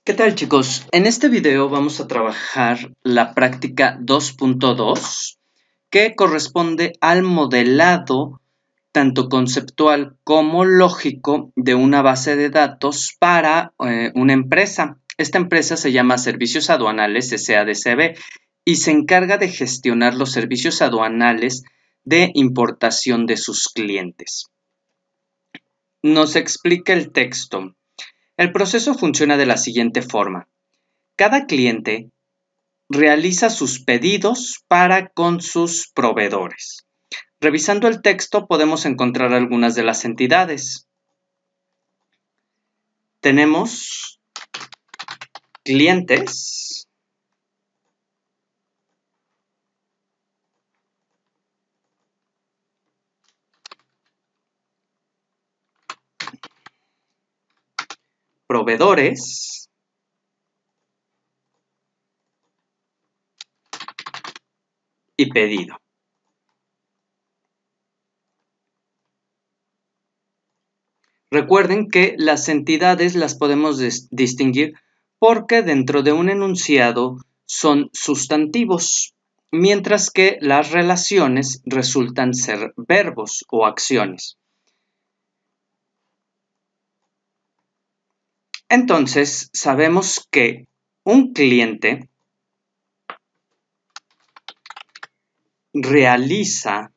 ¿Qué tal, chicos? En este video vamos a trabajar la práctica 2.2 que corresponde al modelado tanto conceptual como lógico de una base de datos para una empresa. Esta empresa se llama Servicios Aduanales SADCB y se encarga de gestionar los servicios aduanales de importación de sus clientes. Nos explica el texto. El proceso funciona de la siguiente forma. Cada cliente realiza sus pedidos para con sus proveedores. Revisando el texto podemos encontrar algunas de las entidades. Tenemos clientes, proveedores y pedido. Recuerden que las entidades las podemos distinguir porque dentro de un enunciado son sustantivos, mientras que las relaciones resultan ser verbos o acciones. Entonces, sabemos que un cliente realiza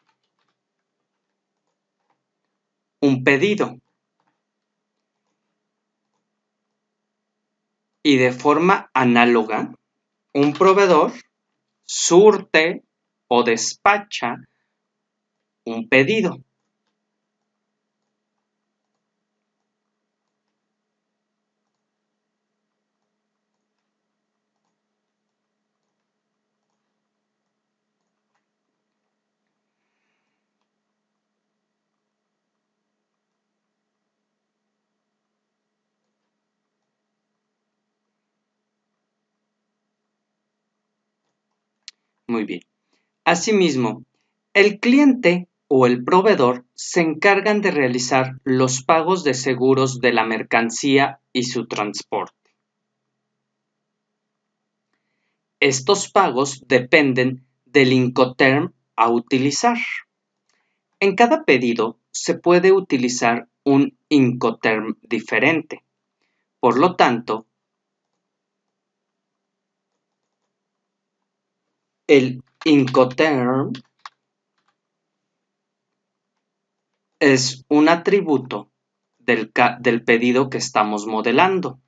un pedido y de forma análoga, un proveedor surte o despacha un pedido. Muy bien. Asimismo, el cliente o el proveedor se encargan de realizar los pagos de seguros de la mercancía y su transporte. Estos pagos dependen del Incoterm a utilizar. En cada pedido se puede utilizar un Incoterm diferente. Por lo tanto, el Incoterm es un atributo del pedido que estamos modelando.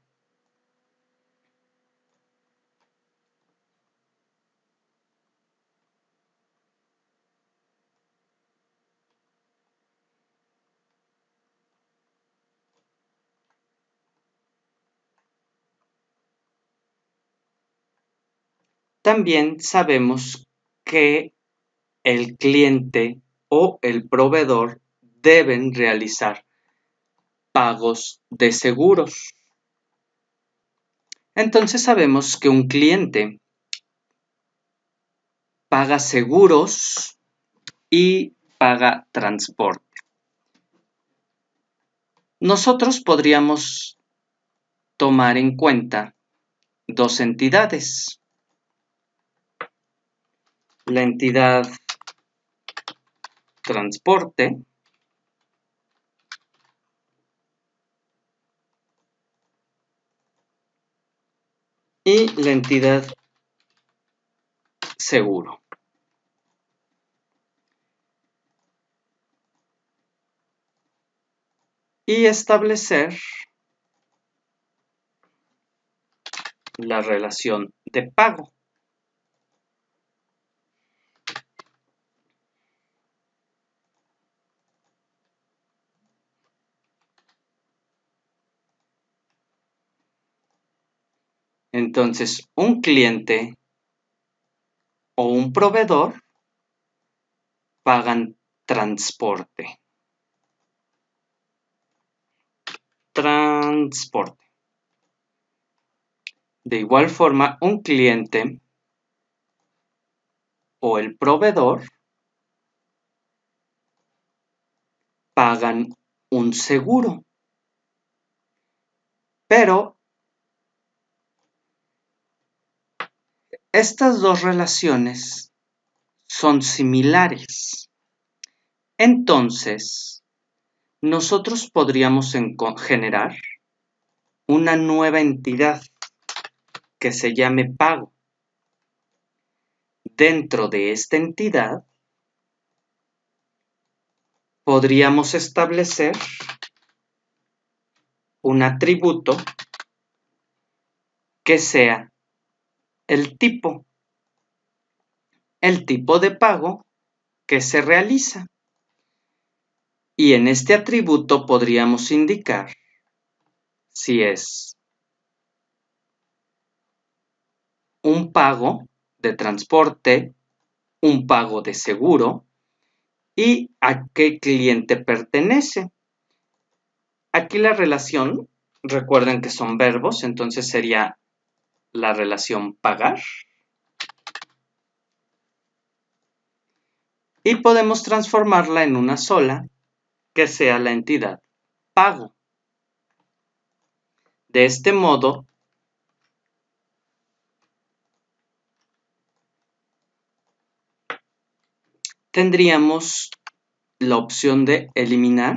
También sabemos que el cliente o el proveedor deben realizar pagos de seguros. Entonces sabemos que un cliente paga seguros y paga transporte. Nosotros podríamos tomar en cuenta dos entidades. La entidad transporte y la entidad seguro. Y establecer la relación de pago. Entonces, un cliente o un proveedor pagan transporte. Transporte. De igual forma, un cliente o el proveedor pagan un seguro. Pero Estas dos relaciones son similares. Entonces, nosotros podríamos generar una nueva entidad que se llame pago. Dentro de esta entidad, podríamos establecer un atributo que sea el tipo de pago que se realiza. Y en este atributo podríamos indicar si es un pago de transporte, un pago de seguro y a qué cliente pertenece. Aquí la relación, recuerden que son verbos, entonces sería la relación pagar. Y podemos transformarla en una sola, que sea la entidad pago. De este modo, tendríamos la opción de eliminar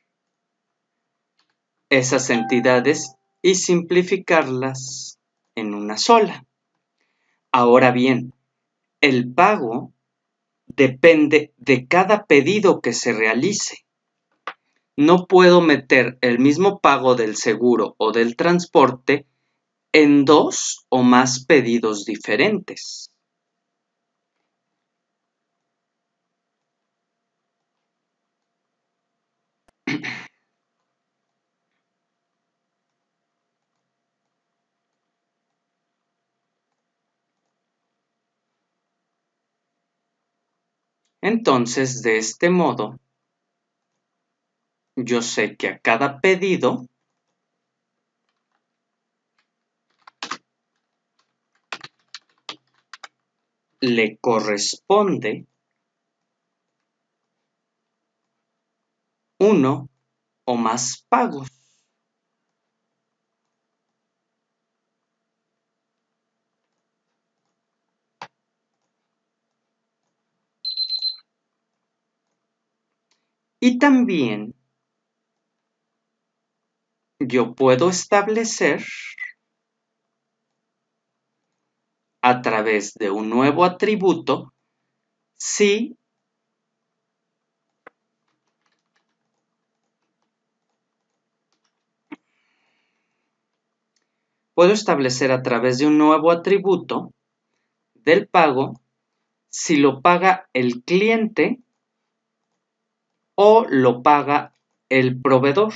esas entidades y simplificarlas en una sola. Ahora bien, el pago depende de cada pedido que se realice. No puedo meter el mismo pago del seguro o del transporte en dos o más pedidos diferentes. Entonces, de este modo, yo sé que a cada pedido le corresponde uno o más pagos. Y también yo puedo establecer a través de un nuevo atributo si puedo establecer a través de un nuevo atributo del pago si lo paga el cliente o lo paga el proveedor.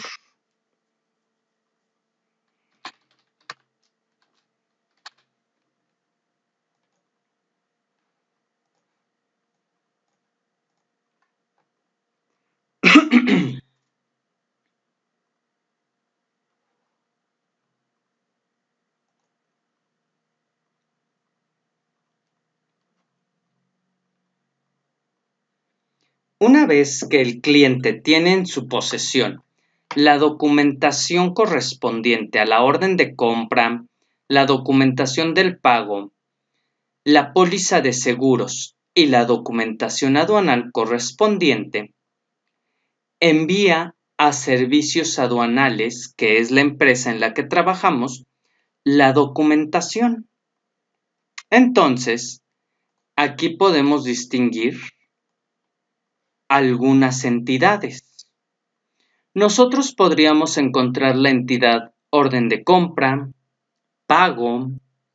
Una vez que el cliente tiene en su posesión la documentación correspondiente a la orden de compra, la documentación del pago, la póliza de seguros y la documentación aduanal correspondiente, envía a servicios aduanales, que es la empresa en la que trabajamos, la documentación. Entonces, aquí podemos distinguir algunas entidades. Nosotros podríamos encontrar la entidad orden de compra, pago,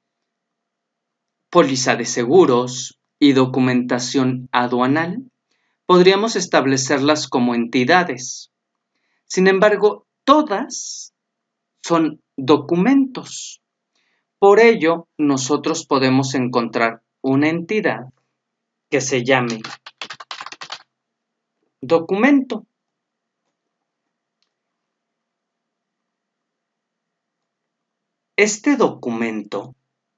póliza de seguros y documentación aduanal. Podríamos establecerlas como entidades. Sin embargo, todas son documentos. Por ello, nosotros podemos encontrar una entidad que se llame documento. Este documento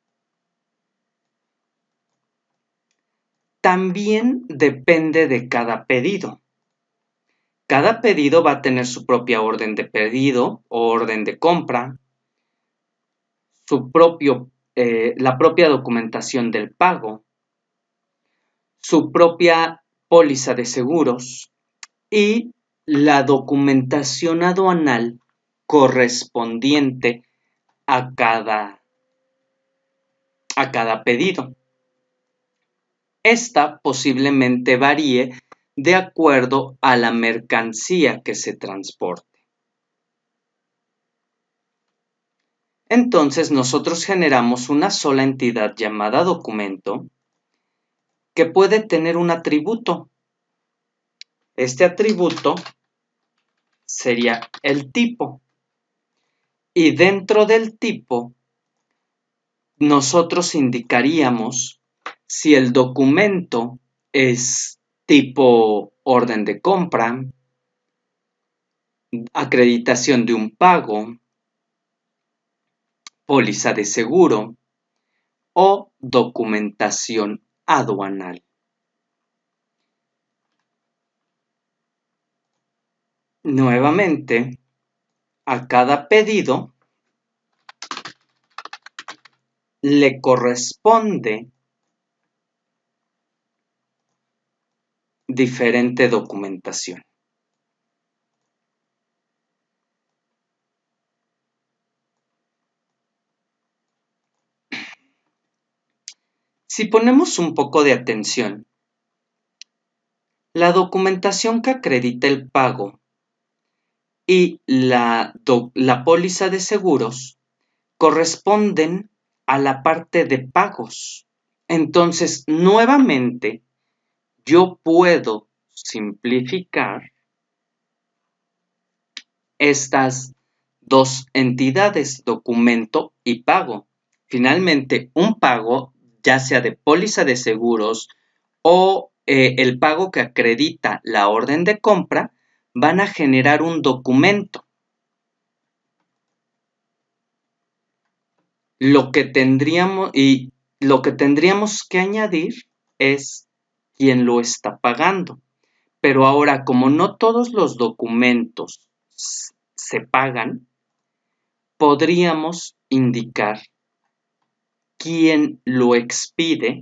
también depende de cada pedido. Cada pedido va a tener su propia orden de pedido o orden de compra, su propio la propia documentación del pago, su propia póliza de seguros y la documentación aduanal correspondiente a cada pedido. Esta posiblemente varíe de acuerdo a la mercancía que se transporte. Entonces nosotros generamos una sola entidad llamada documento que puede tener un atributo. Este atributo sería el tipo. Y dentro del tipo, nosotros indicaríamos si el documento es tipo orden de compra, acreditación de un pago, póliza de seguro o documentación aduanal. Nuevamente, a cada pedido le corresponde diferente documentación. Si ponemos un poco de atención, la documentación que acredita el pago y la póliza de seguros corresponden a la parte de pagos. Entonces, nuevamente, yo puedo simplificar estas dos entidades, documento y pago. Finalmente, un pago, ya sea de póliza de seguros o el pago que acredita la orden de compra, van a generar un documento. Lo que tendríamos que añadir es quién lo está pagando. Pero ahora, como no todos los documentos se pagan, podríamos indicar quién lo expide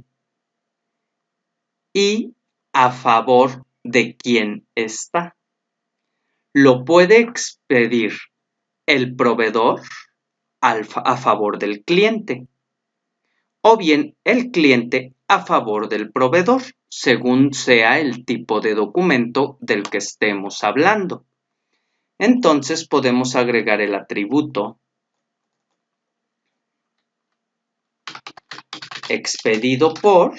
y a favor de quién está. Lo puede expedir el proveedor a favor del cliente o bien el cliente a favor del proveedor, según sea el tipo de documento del que estemos hablando. Entonces podemos agregar el atributo expedido por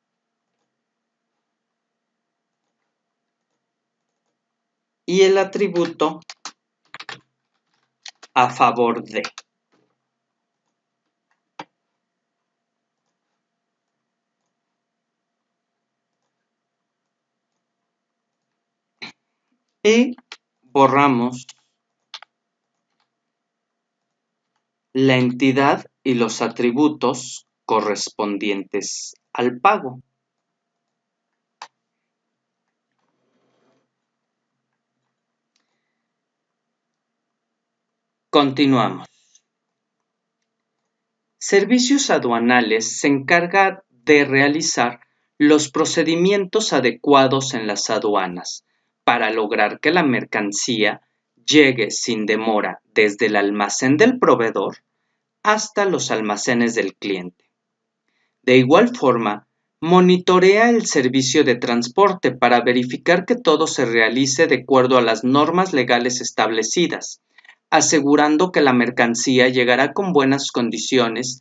y el atributo a favor de. Y borramos la entidad y los atributos correspondientes al pago. Continuamos. Servicios aduanales se encarga de realizar los procedimientos adecuados en las aduanas para lograr que la mercancía llegue sin demora desde el almacén del proveedor hasta los almacenes del cliente. De igual forma, monitorea el servicio de transporte para verificar que todo se realice de acuerdo a las normas legales establecidas, asegurando que la mercancía llegará con buenas condiciones.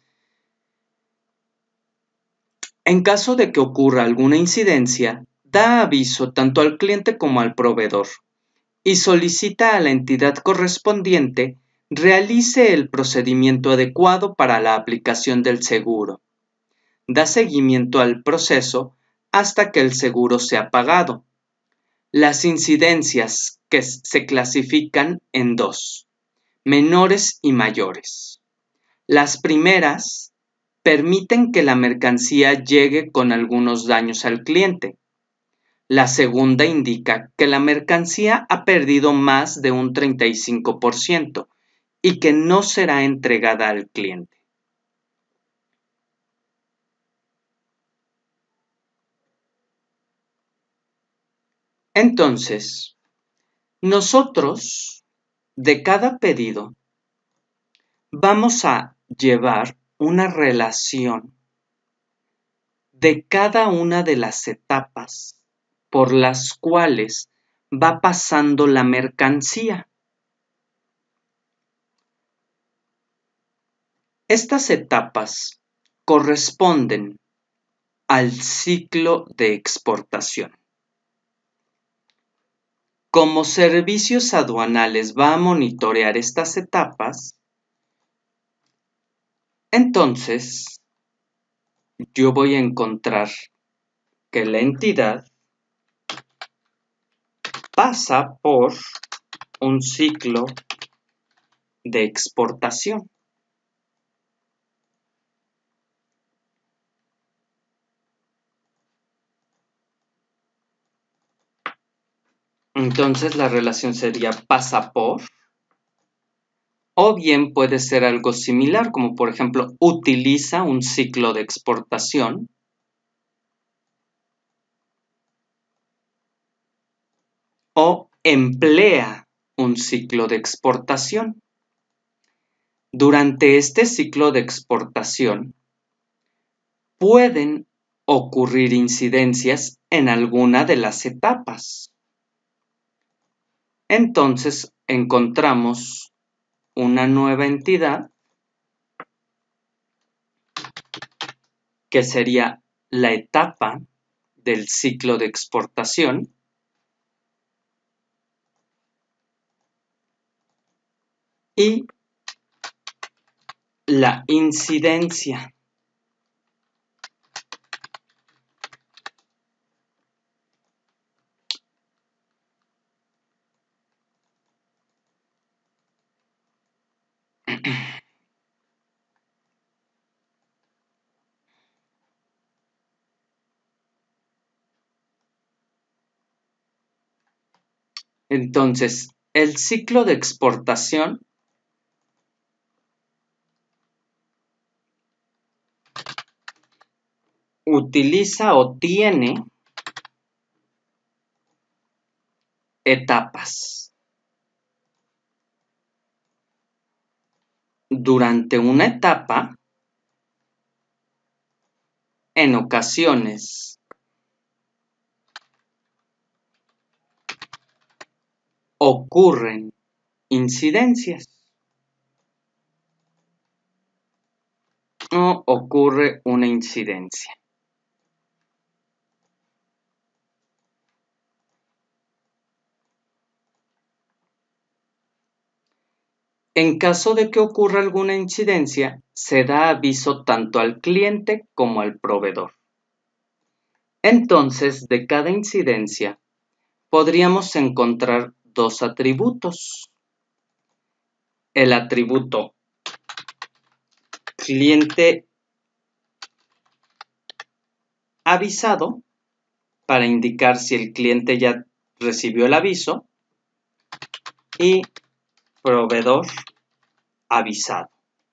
En caso de que ocurra alguna incidencia, da aviso tanto al cliente como al proveedor y solicita a la entidad correspondiente realice el procedimiento adecuado para la aplicación del seguro. Da seguimiento al proceso hasta que el seguro sea pagado. Las incidencias que se clasifican en dos: menores y mayores. Las primeras permiten que la mercancía llegue con algunos daños al cliente. La segunda indica que la mercancía ha perdido más de un 35% y que no será entregada al cliente. Entonces, nosotros de cada pedido vamos a llevar una relación de cada una de las etapas por las cuales va pasando la mercancía. Estas etapas corresponden al ciclo de exportación. Como Servicios Aduanales va a monitorear estas etapas, entonces yo voy a encontrar que la entidad pasa por un ciclo de exportación. Entonces la relación sería pasa por, o bien puede ser algo similar, como por ejemplo utiliza un ciclo de exportación, o emplea un ciclo de exportación. Durante este ciclo de exportación pueden ocurrir incidencias en alguna de las etapas. Entonces encontramos una nueva entidad que sería la etapa del ciclo de exportación y la incidencia. Entonces, el ciclo de exportación utiliza o tiene etapas. Durante una etapa, en ocasiones, ocurren incidencias o ocurre una incidencia. En caso de que ocurra alguna incidencia, se da aviso tanto al cliente como al proveedor. Entonces, de cada incidencia, podríamos encontrar dos atributos. El atributo cliente avisado, para indicar si el cliente ya recibió el aviso, y proveedor avisado.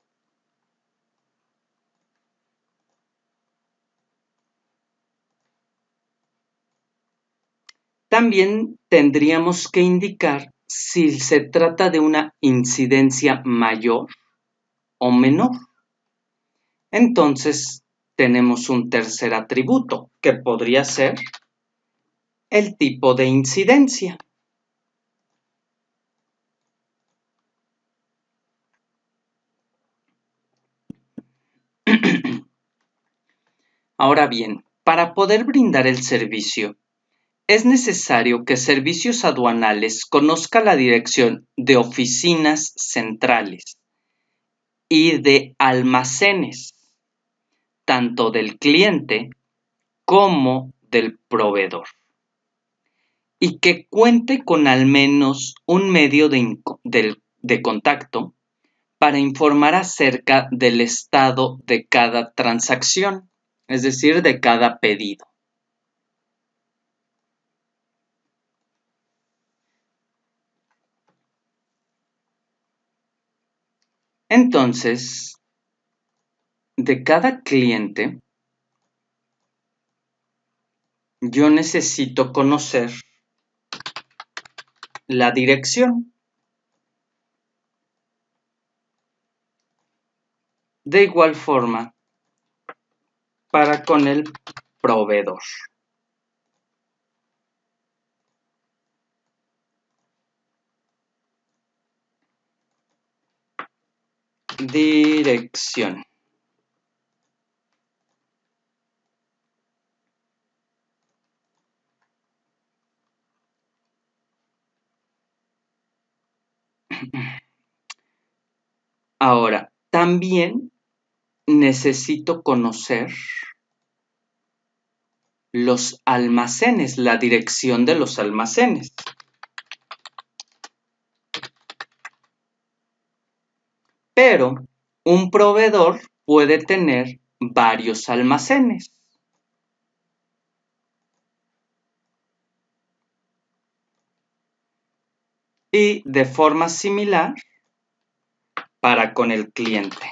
También tendríamos que indicar si se trata de una incidencia mayor o menor. Entonces, tenemos un tercer atributo, que podría ser el tipo de incidencia. Ahora bien, para poder brindar el servicio, es necesario que Servicios Aduanales conozca la dirección de oficinas centrales y de almacenes, tanto del cliente como del proveedor, y que cuente con al menos un medio de contacto para informar acerca del estado de cada transacción, es decir, de cada pedido. Entonces, de cada cliente, yo necesito conocer la dirección. De igual forma, para con el proveedor. Dirección. Ahora, también necesito conocer los almacenes, la dirección de los almacenes. Pero un proveedor puede tener varios almacenes. Y de forma similar para con el cliente.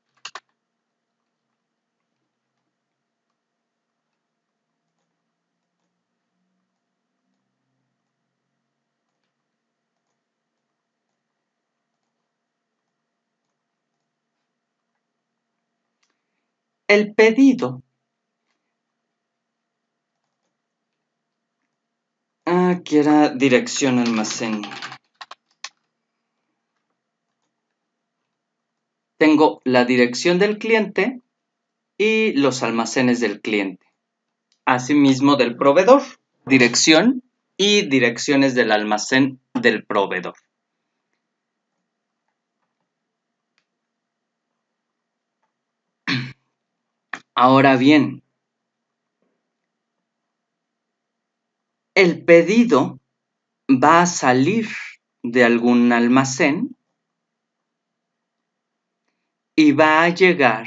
El pedido. Aquí era dirección almacén. Tengo la dirección del cliente y los almacenes del cliente. Asimismo del proveedor, dirección y direcciones del almacén del proveedor. Ahora bien, el pedido va a salir de algún almacén y va a llegar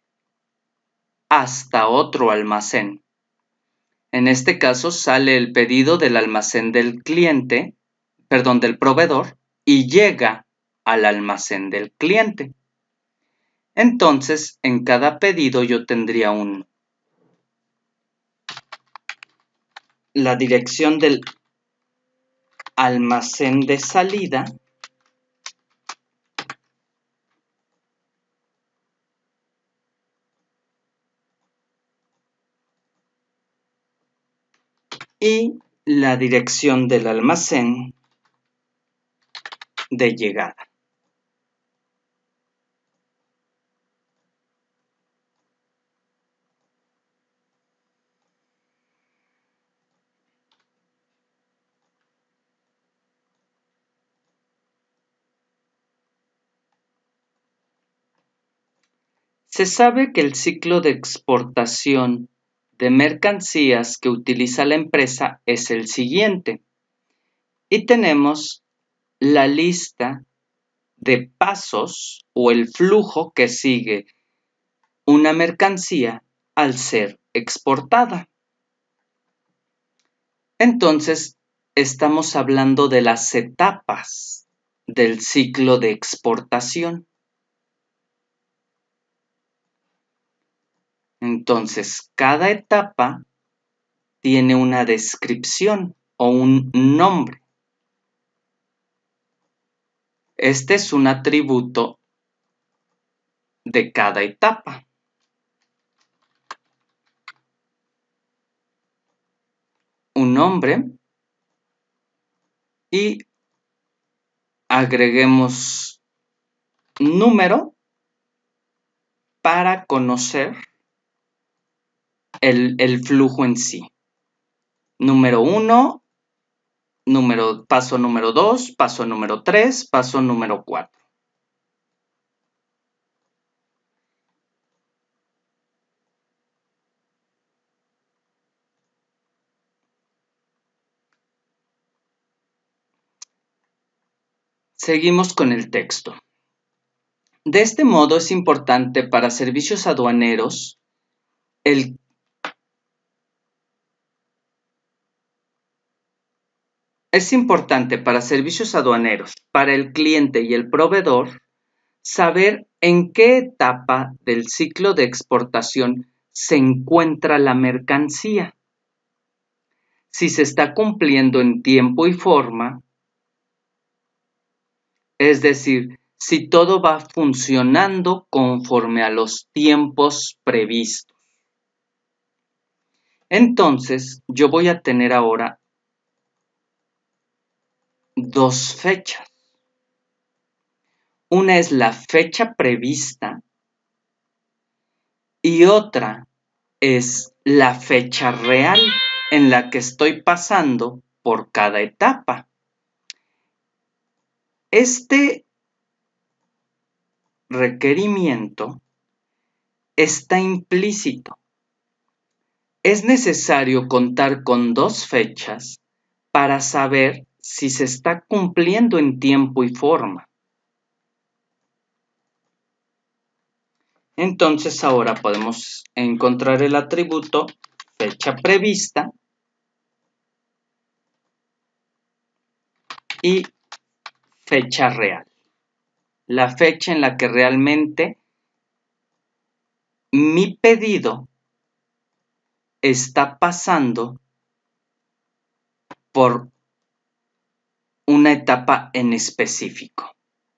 hasta otro almacén. En este caso sale el pedido del almacén del cliente, del proveedor, y llega al almacén del cliente. Entonces, en cada pedido yo tendría la dirección del almacén de salida y la dirección del almacén de llegada. Se sabe que el ciclo de exportación de mercancías que utiliza la empresa es el siguiente. Y tenemos la lista de pasos o el flujo que sigue una mercancía al ser exportada. Entonces, estamos hablando de las etapas del ciclo de exportación. Entonces, cada etapa tiene una descripción o un nombre. Este es un atributo de cada etapa. Un nombre y agreguemos número para conocer el flujo en sí. Número 1, paso número 2, paso número 3, paso número 4. Seguimos con el texto. De este modo es importante para servicios aduaneros para el cliente y el proveedor, saber en qué etapa del ciclo de exportación se encuentra la mercancía, si se está cumpliendo en tiempo y forma Es decir, si todo va funcionando conforme a los tiempos previstos. Entonces, yo voy a tener ahora dos fechas. Una es la fecha prevista y otra es la fecha real en la que estoy pasando por cada etapa. Este requerimiento está implícito. Es necesario contar con dos fechas para saber si se está cumpliendo en tiempo y forma. Entonces ahora podemos encontrar el atributo fecha prevista y fecha real. La fecha en la que realmente mi pedido está pasando por una etapa en específico.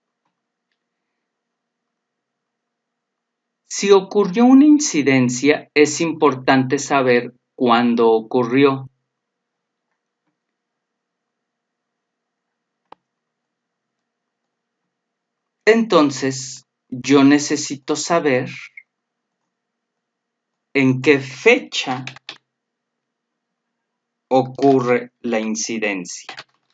Si ocurrió una incidencia, es importante saber cuándo ocurrió. Entonces, yo necesito saber en qué fecha ocurre la incidencia.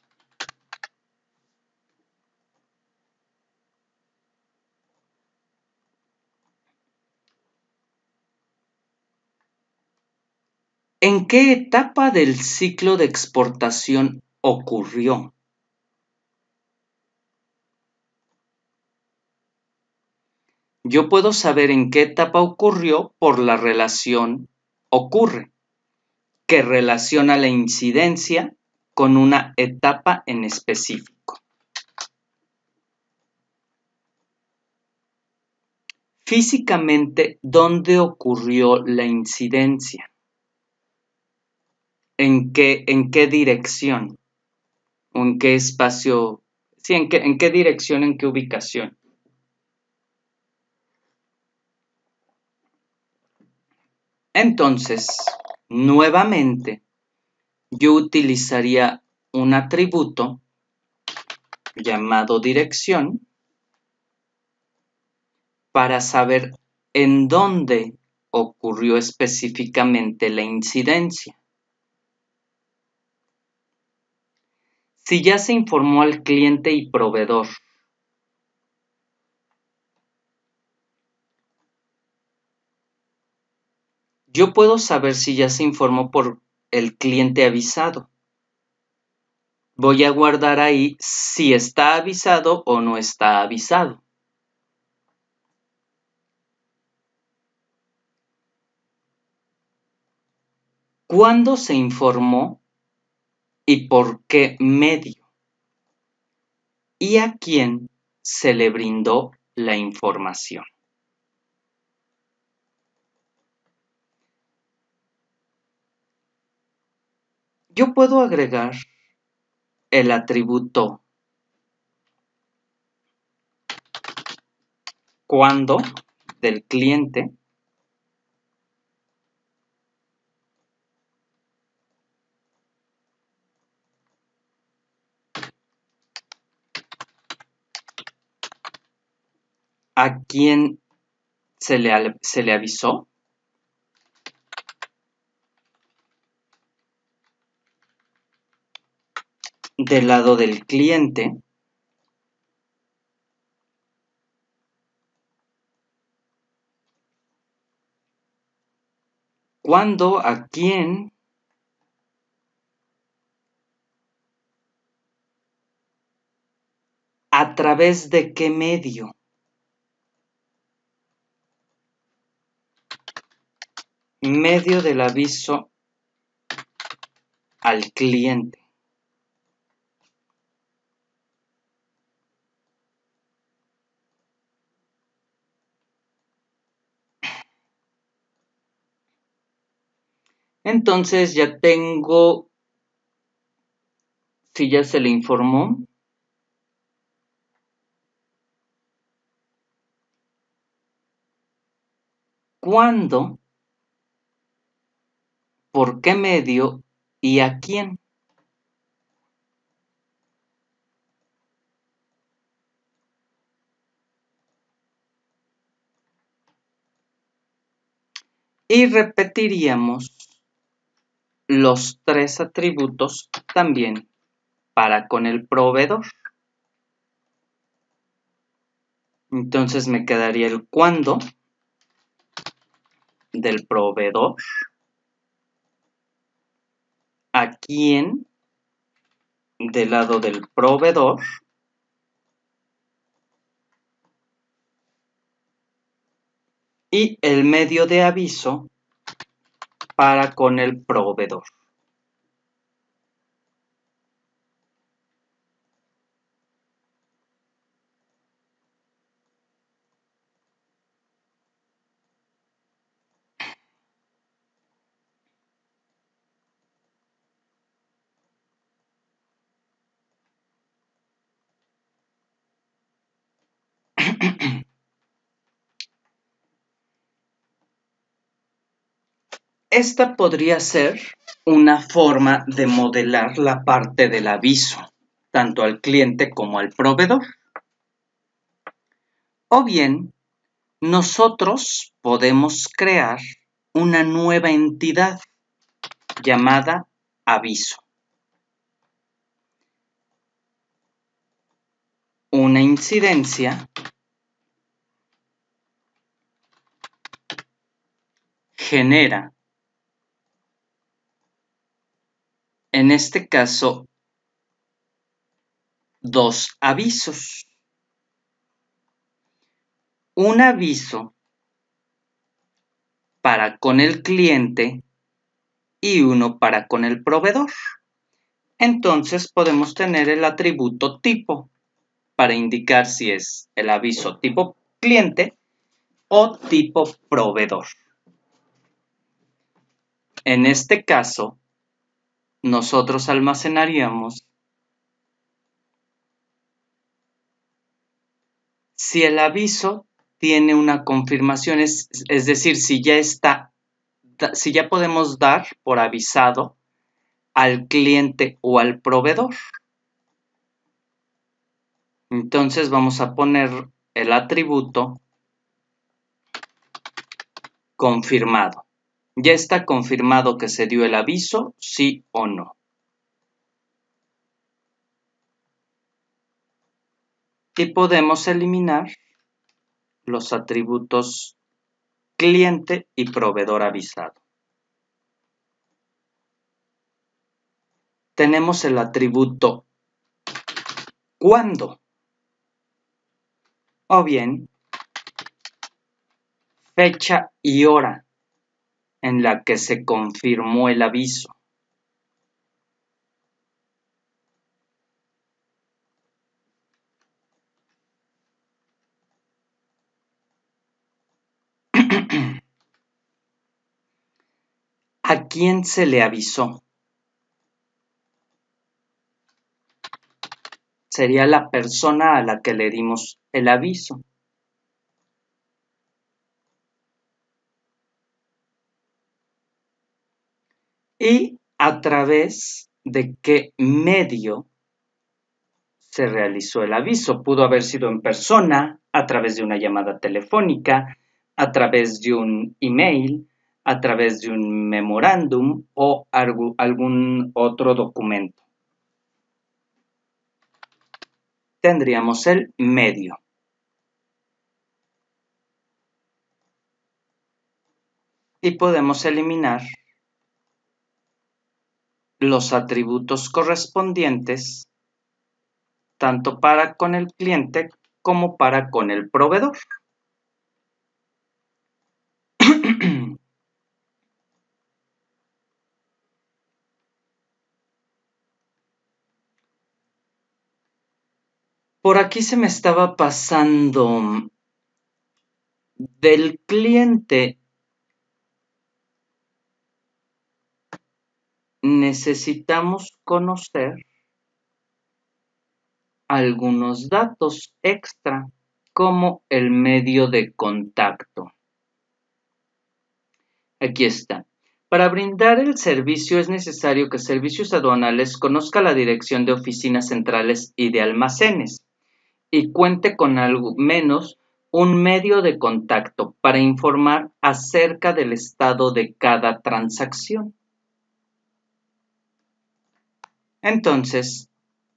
¿En qué etapa del ciclo de exportación ocurrió? Yo puedo saber en qué etapa ocurrió por la relación ocurre, que relaciona la incidencia con una etapa en específico. Físicamente, ¿dónde ocurrió la incidencia? ¿En qué dirección? ¿O en qué espacio? Sí, ¿en qué dirección, en qué ubicación? Entonces, nuevamente, yo utilizaría un atributo llamado dirección para saber en dónde ocurrió específicamente la incidencia. Si ya se informó al cliente y proveedor, yo puedo saber si ya se informó por el cliente avisado. Voy a guardar ahí si está avisado o no está avisado. ¿Cuándo se informó y por qué medio? ¿Y a quién se le brindó la información? Yo puedo agregar el atributo cuándo del cliente a quién se le avisó. Del lado del cliente, cuándo, a quién, a través de qué medio. Medio del aviso al cliente. Entonces ya tengo, si ya se le informó, cuándo, por qué medio y a quién. Y repetiríamos los tres atributos también para con el proveedor. Entonces me quedaría el cuándo del proveedor, a quién del lado del proveedor y el medio de aviso para con el proveedor. Esta podría ser una forma de modelar la parte del aviso, tanto al cliente como al proveedor. O bien, nosotros podemos crear una nueva entidad llamada aviso. Una incidencia genera, en este caso, dos avisos. Un aviso para con el cliente y uno para con el proveedor. Entonces podemos tener el atributo tipo para indicar si es el aviso tipo cliente o tipo proveedor. En este caso, nosotros almacenaríamos si el aviso tiene una confirmación, es decir, si ya podemos dar por avisado al cliente o al proveedor. Entonces vamos a poner el atributo confirmado. Ya está confirmado que se dio el aviso, sí o no. Y podemos eliminar los atributos cliente y proveedor avisado. Tenemos el atributo cuándo, o bien fecha y hora en la que se confirmó el aviso. ¿A quién se le avisó? Sería la persona a la que le dimos el aviso. Y a través de qué medio se realizó el aviso. Pudo haber sido en persona, a través de una llamada telefónica, a través de un email, a través de un memorándum o algún otro documento. Tendríamos el medio. Y podemos eliminar los atributos correspondientes tanto para con el cliente como para con el proveedor. Por aquí se me estaba pasando del cliente. Necesitamos conocer algunos datos extra como el medio de contacto. Aquí está. Para brindar el servicio es necesario que Servicios Aduanales conozca la dirección de oficinas centrales y de almacenes y cuente con al menos un medio de contacto para informar acerca del estado de cada transacción. Entonces,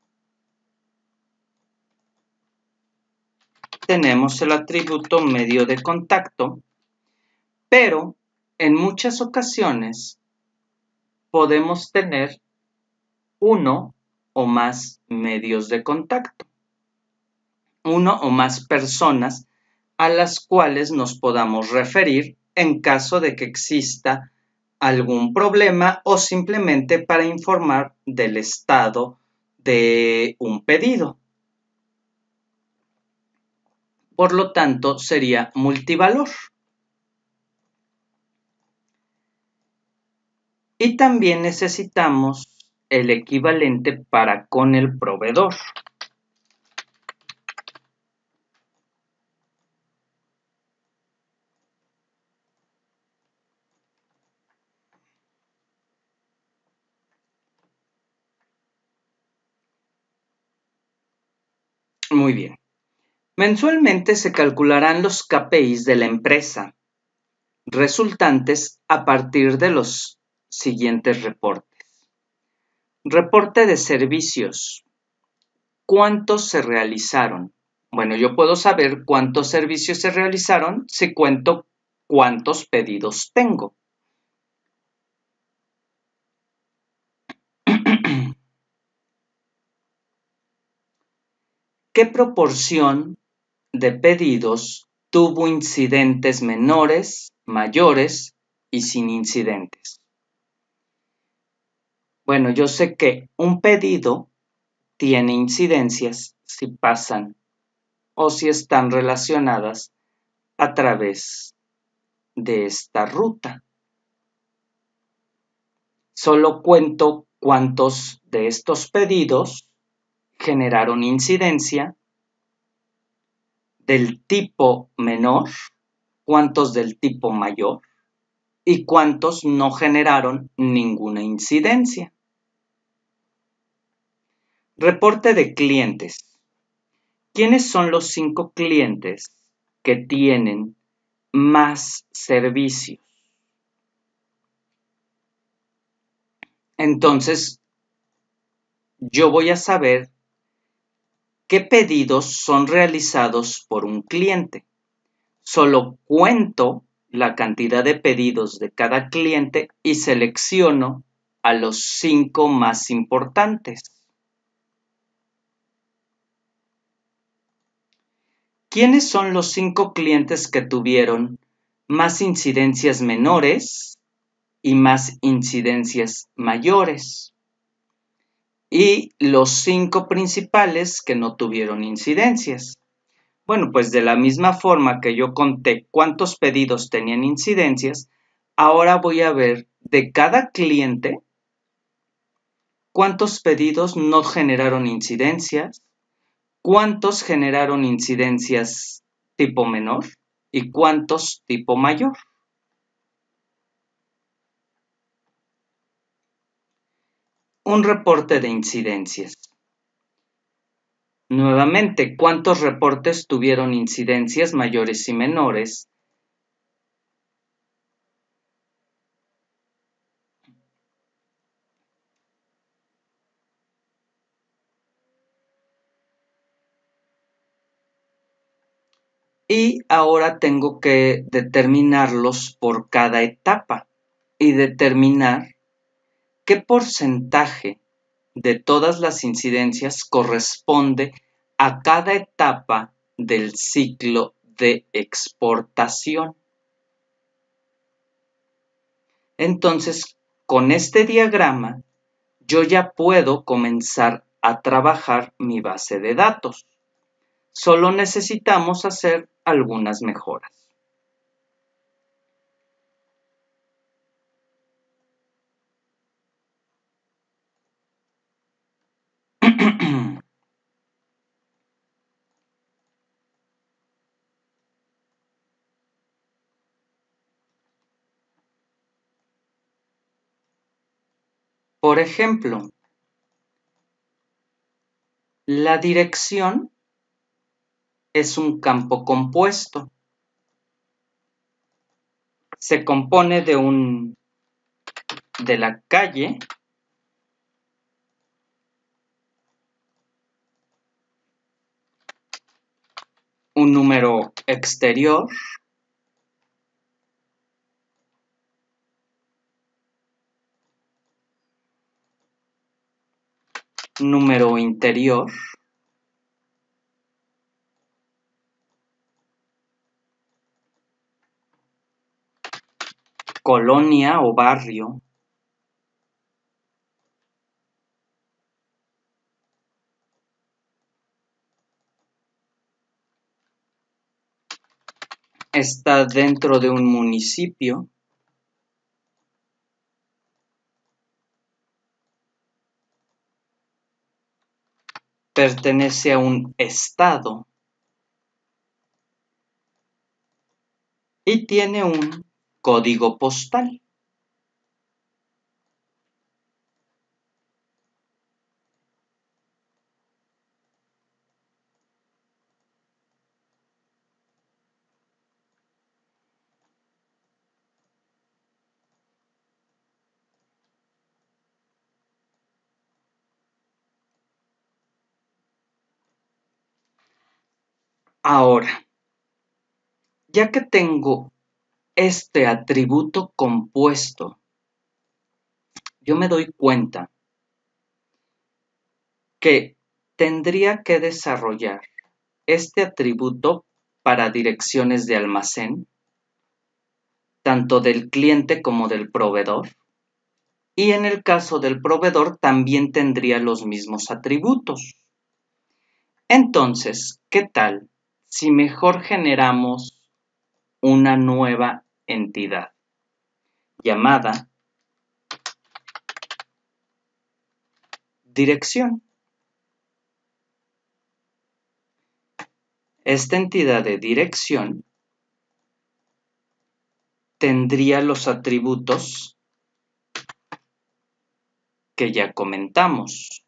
tenemos el atributo medio de contacto, pero en muchas ocasiones podemos tener uno o más medios de contacto, uno o más personas a las cuales nos podamos referir en caso de que exista algún problema o simplemente para informar del estado de un pedido. Por lo tanto, sería multivalor. Y también necesitamos el equivalente para con el proveedor. Muy bien. Mensualmente se calcularán los KPIs de la empresa resultantes a partir de los siguientes reportes. Reporte de servicios. ¿Cuántos se realizaron? Bueno, yo puedo saber cuántos servicios se realizaron si cuento cuántos pedidos tengo. ¿Qué proporción de pedidos tuvo incidentes menores, mayores y sin incidentes? Bueno, yo sé que un pedido tiene incidencias si pasan o si están relacionadas a través de esta ruta. Solo cuento cuántos de estos pedidos generaron incidencia del tipo menor, cuántos del tipo mayor y cuántos no generaron ninguna incidencia. Reporte de clientes. ¿Quiénes son los 5 clientes que tienen más servicios? Entonces, yo voy a saber qué pedidos son realizados por un cliente. Solo cuento la cantidad de pedidos de cada cliente y selecciono a los 5 más importantes. ¿Quiénes son los 5 clientes que tuvieron más incidencias menores y más incidencias mayores? Y los 5 principales que no tuvieron incidencias. Bueno, pues de la misma forma que yo conté cuántos pedidos tenían incidencias, ahora voy a ver de cada cliente cuántos pedidos no generaron incidencias, cuántos generaron incidencias tipo menor y cuántos tipo mayor. Un reporte de incidencias. Nuevamente, ¿cuántos reportes tuvieron incidencias mayores y menores? Y ahora tengo que determinarlos por cada etapa y determinar qué porcentaje de todas las incidencias corresponde a cada etapa del ciclo de exportación. Entonces, con este diagrama, yo ya puedo comenzar a trabajar mi base de datos. Solo necesitamos hacer algunas mejoras. Por ejemplo, la dirección es un campo compuesto. Se compone de la calle, un número exterior, número interior, colonia o barrio, está dentro de un municipio, pertenece a un estado y tiene un código postal. Ahora, ya que tengo este atributo compuesto, yo me doy cuenta que tendría que desarrollar este atributo para direcciones de almacén, tanto del cliente como del proveedor. Y en el caso del proveedor también tendría los mismos atributos. Entonces, ¿qué tal si mejor generamos una nueva entidad llamada dirección? Esta entidad de dirección tendría los atributos que ya comentamos.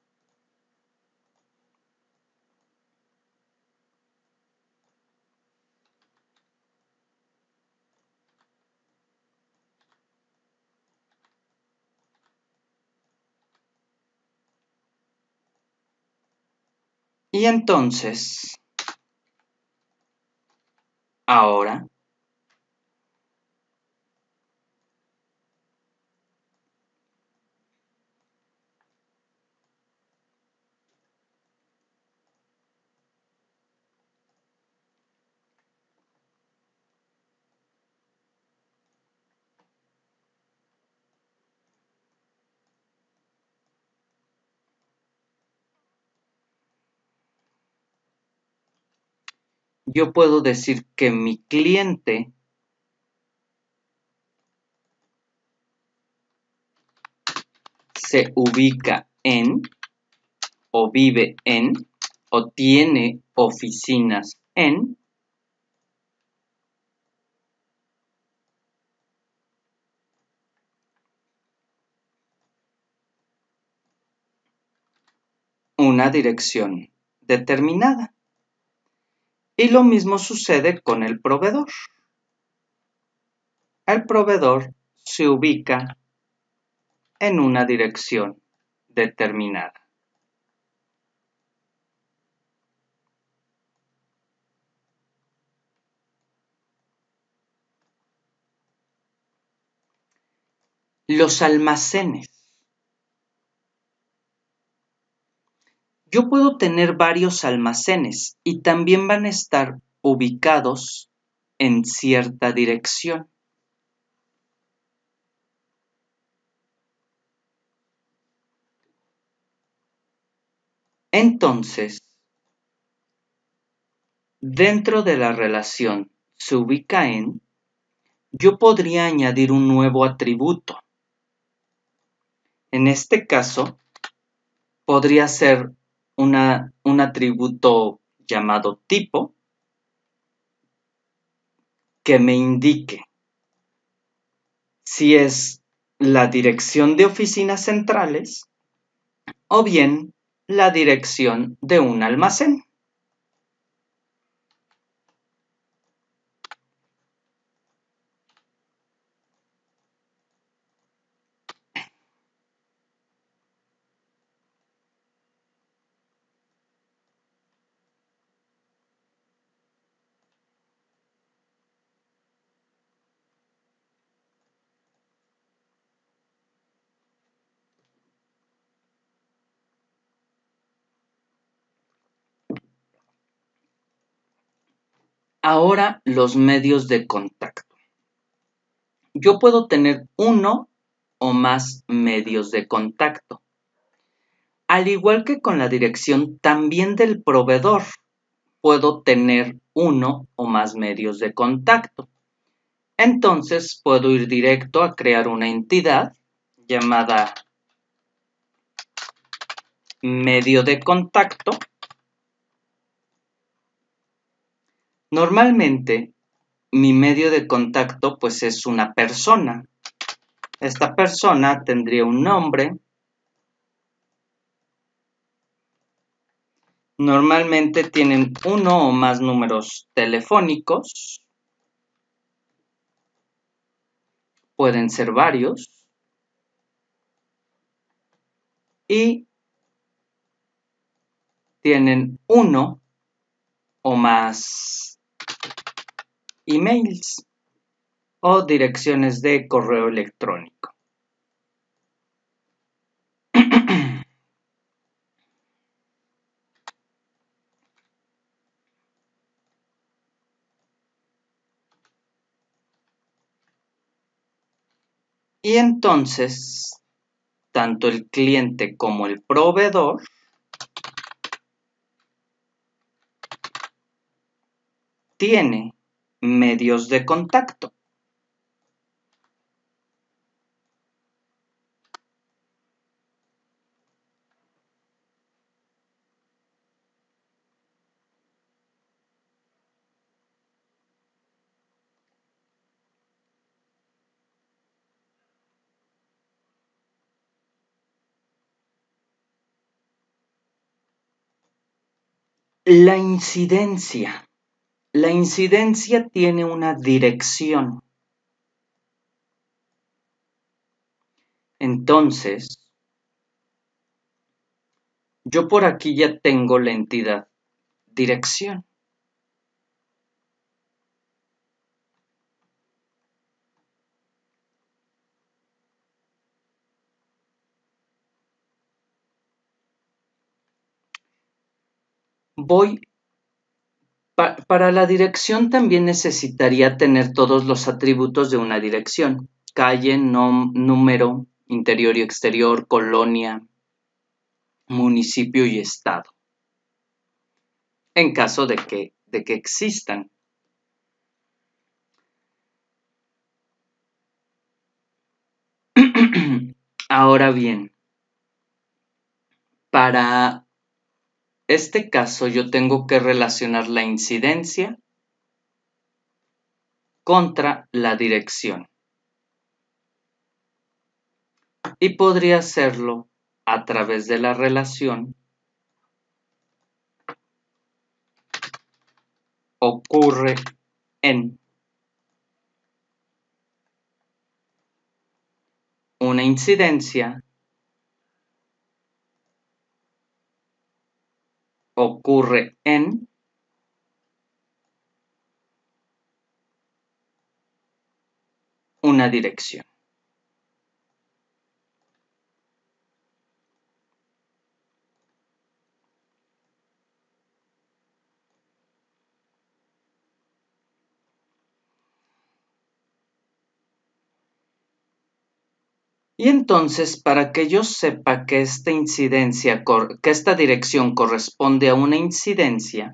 Y entonces, ahora, yo puedo decir que mi cliente se ubica en, o vive en, o tiene oficinas en una dirección determinada. Y lo mismo sucede con el proveedor. El proveedor se ubica en una dirección determinada. Los almacenes. Yo puedo tener varios almacenes y también van a estar ubicados en cierta dirección. Entonces, dentro de la relación se ubica en, yo podría añadir un nuevo atributo. En este caso, podría ser un atributo llamado tipo que me indique si es la dirección de oficinas centrales o bien la dirección de un almacén. Ahora los medios de contacto. Yo puedo tener uno o más medios de contacto. Al igual que con la dirección también del proveedor, puedo tener uno o más medios de contacto. Entonces puedo ir directo a crear una entidad llamada medio de contacto. Normalmente mi medio de contacto pues es una persona. Esta persona tendría un nombre. Normalmente tienen uno o más números telefónicos. Pueden ser varios. Y tienen uno o más emails o direcciones de correo electrónico. Y entonces, tanto el cliente como el proveedor tiene medios de contacto. La incidencia. La incidencia tiene una dirección. Entonces, yo por aquí ya tengo la entidad dirección. Para la dirección también necesitaría tener todos los atributos de una dirección: calle, número, interior y exterior, colonia, municipio y estado, en caso de que existan. Ahora bien, para este caso yo tengo que relacionar la incidencia contra la dirección. Y podría hacerlo a través de la relación ocurre en una incidencia ocurre en una dirección. Y entonces, para que yo sepa que esta dirección corresponde a una incidencia,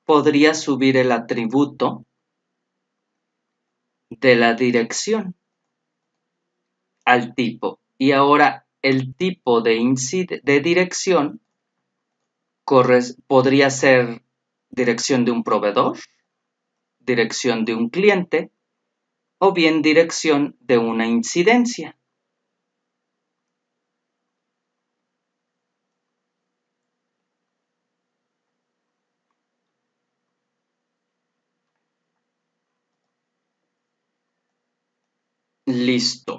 podría subir el atributo de la dirección al tipo. Y ahora el tipo de dirección podría ser dirección de un proveedor, dirección de un cliente o bien dirección de una incidencia. Listo.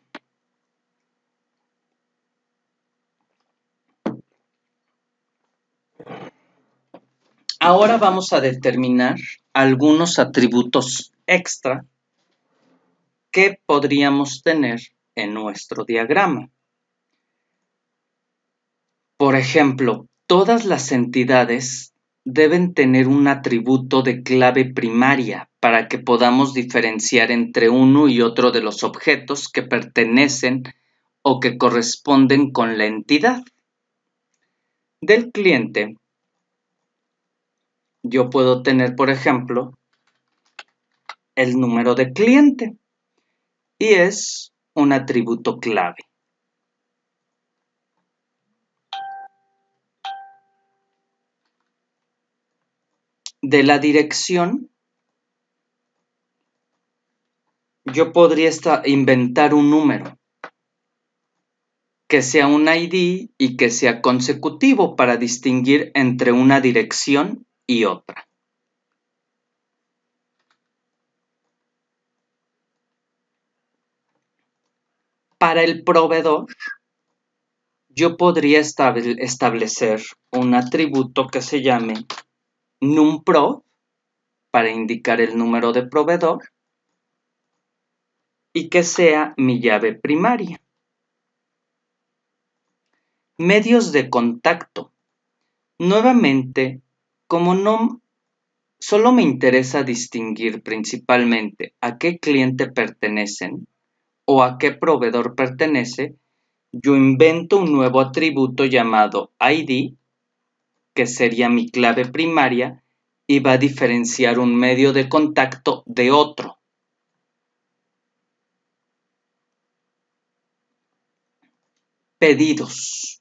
Ahora vamos a determinar algunos atributos extra que podríamos tener en nuestro diagrama. Por ejemplo, todas las entidades deben tener un atributo de clave primaria para que podamos diferenciar entre uno y otro de los objetos que pertenecen o que corresponden con la entidad. Del cliente, yo puedo tener, por ejemplo, el número de cliente y es un atributo clave. De la dirección, yo podría inventar un número que sea un ID y que sea consecutivo para distinguir entre una dirección y otra. Para el proveedor, yo podría establecer un atributo que se llame numProv para indicar el número de proveedor y que sea mi llave primaria. Medios de contacto. Nuevamente, como no solo me interesa distinguir principalmente a qué cliente pertenecen o a qué proveedor pertenece, yo invento un nuevo atributo llamado ID, que sería mi clave primaria, y va a diferenciar un medio de contacto de otro. Pedidos.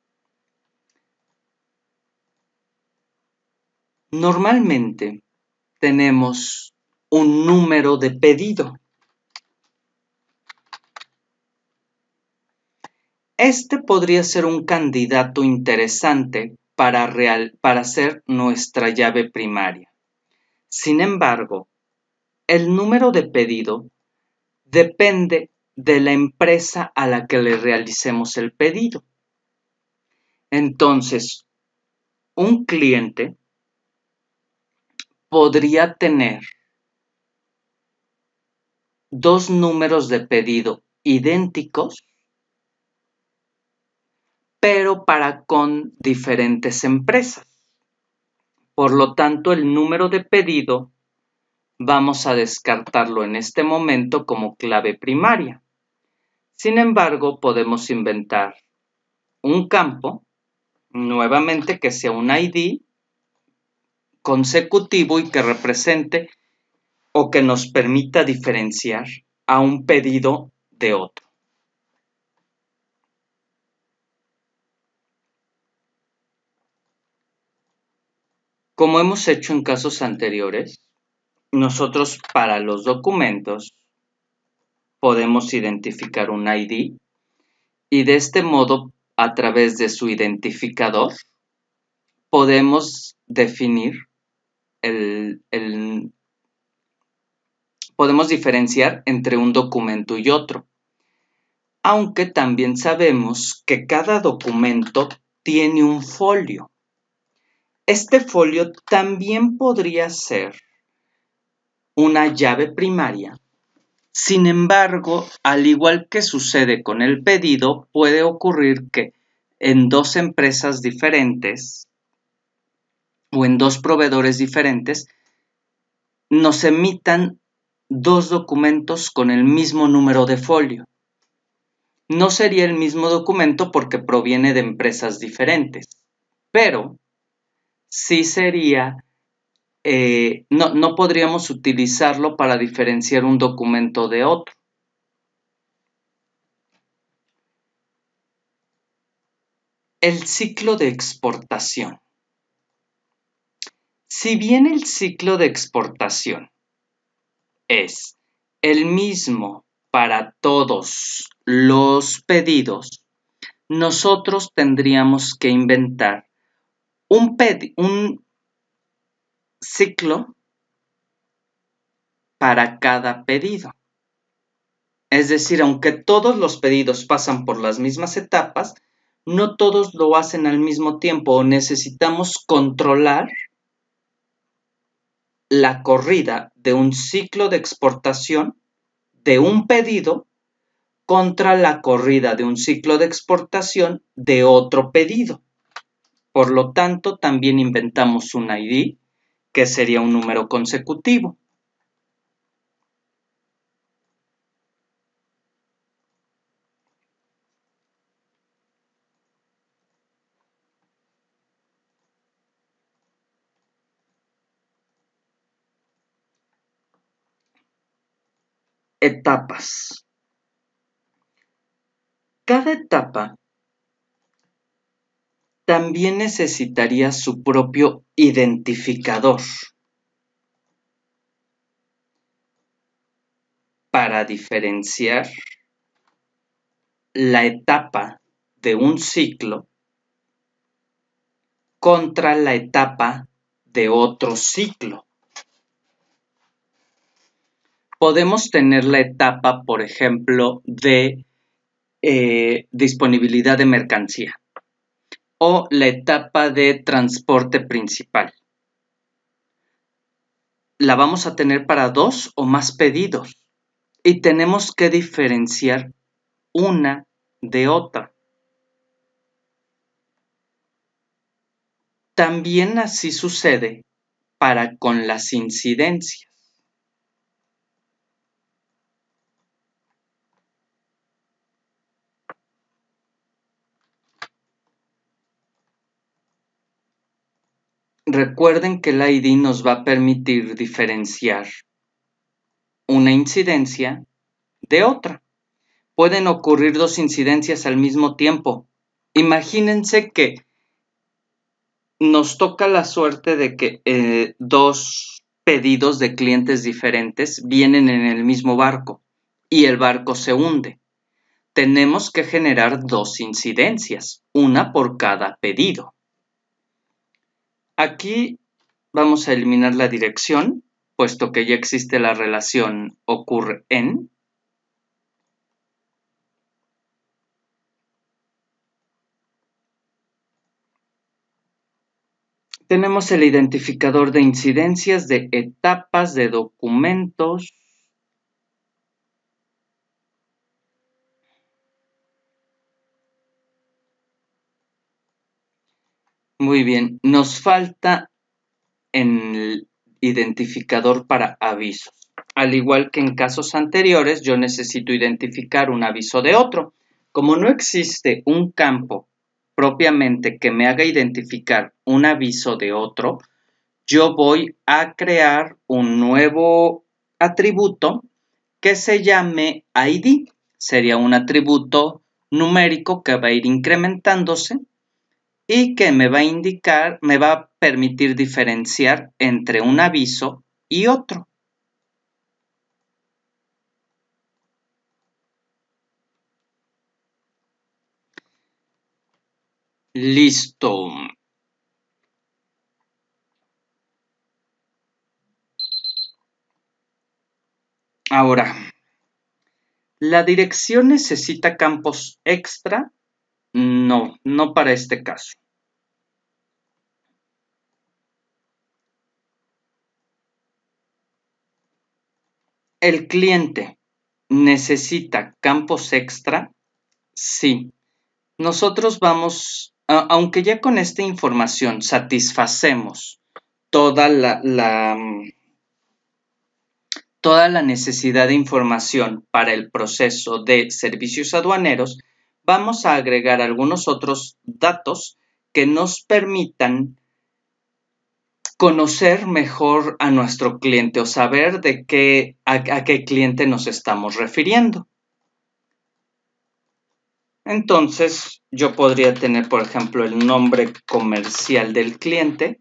Normalmente tenemos un número de pedido. Este podría ser un candidato interesante para ser nuestra llave primaria. Sin embargo, el número de pedido depende de la empresa a la que le realicemos el pedido. Entonces, un cliente podría tener dos números de pedido idénticos, pero con diferentes empresas. Por lo tanto, el número de pedido vamos a descartarlo en este momento como clave primaria. Sin embargo, podemos inventar un campo, nuevamente que sea un ID consecutivo y que represente o que nos permita diferenciar a un pedido de otro. Como hemos hecho en casos anteriores, nosotros para los documentos podemos identificar un ID y de este modo, a través de su identificador, podemos definir podemos diferenciar entre un documento y otro. Aunque también sabemos que cada documento tiene un folio. Este folio también podría ser una llave primaria. Sin embargo, al igual que sucede con el pedido, puede ocurrir que en dos empresas diferentes o en dos proveedores diferentes nos emitan dos documentos con el mismo número de folio. No sería el mismo documento porque proviene de empresas diferentes, pero sí sería no podríamos utilizarlo para diferenciar un documento de otro. El ciclo de exportación. Si bien el ciclo de exportación es el mismo para todos los pedidos, nosotros tendríamos que inventar un ciclo para cada pedido. Es decir, aunque todos los pedidos pasan por las mismas etapas, no todos lo hacen al mismo tiempo o necesitamos controlar la corrida de un ciclo de exportación de un pedido contra la corrida de un ciclo de exportación de otro pedido. Por lo tanto, también inventamos un ID, que sería un número consecutivo. Etapas. Cada etapa también necesitaría su propio identificador para diferenciar la etapa de un ciclo contra la etapa de otro ciclo. Podemos tener la etapa, por ejemplo, de disponibilidad de mercancía o la etapa de transporte principal. La vamos a tener para 2 o más pedidos y tenemos que diferenciar una de otra. También así sucede para con las incidencias. Recuerden que el ID nos va a permitir diferenciar una incidencia de otra. Pueden ocurrir 2 incidencias al mismo tiempo. Imagínense que nos toca la suerte de que 2 pedidos de clientes diferentes vienen en el mismo barco y el barco se hunde. Tenemos que generar 2 incidencias, una por cada pedido. Aquí vamos a eliminar la dirección, puesto que ya existe la relación ocurre en. Tenemos el identificador de incidencias, de etapas, de documentos. Muy bien, nos falta el identificador para avisos. Al igual que en casos anteriores, yo necesito identificar un aviso de otro. Como no existe un campo propiamente que me haga identificar un aviso de otro, yo voy a crear un nuevo atributo que se llame ID. Sería un atributo numérico que va a ir incrementándose y que me va a indicar, me va a permitir diferenciar entre un aviso y otro. Listo. Ahora, ¿la dirección necesita campos extra? No, no para este caso. ¿El cliente necesita campos extra? Sí. Nosotros vamos, aunque ya con esta información satisfacemos toda la necesidad de información para el proceso de servicios aduaneros, vamos a agregar algunos otros datos que nos permitan conocer mejor a nuestro cliente o saber a qué cliente nos estamos refiriendo. Entonces, yo podría tener, por ejemplo, el nombre comercial del cliente,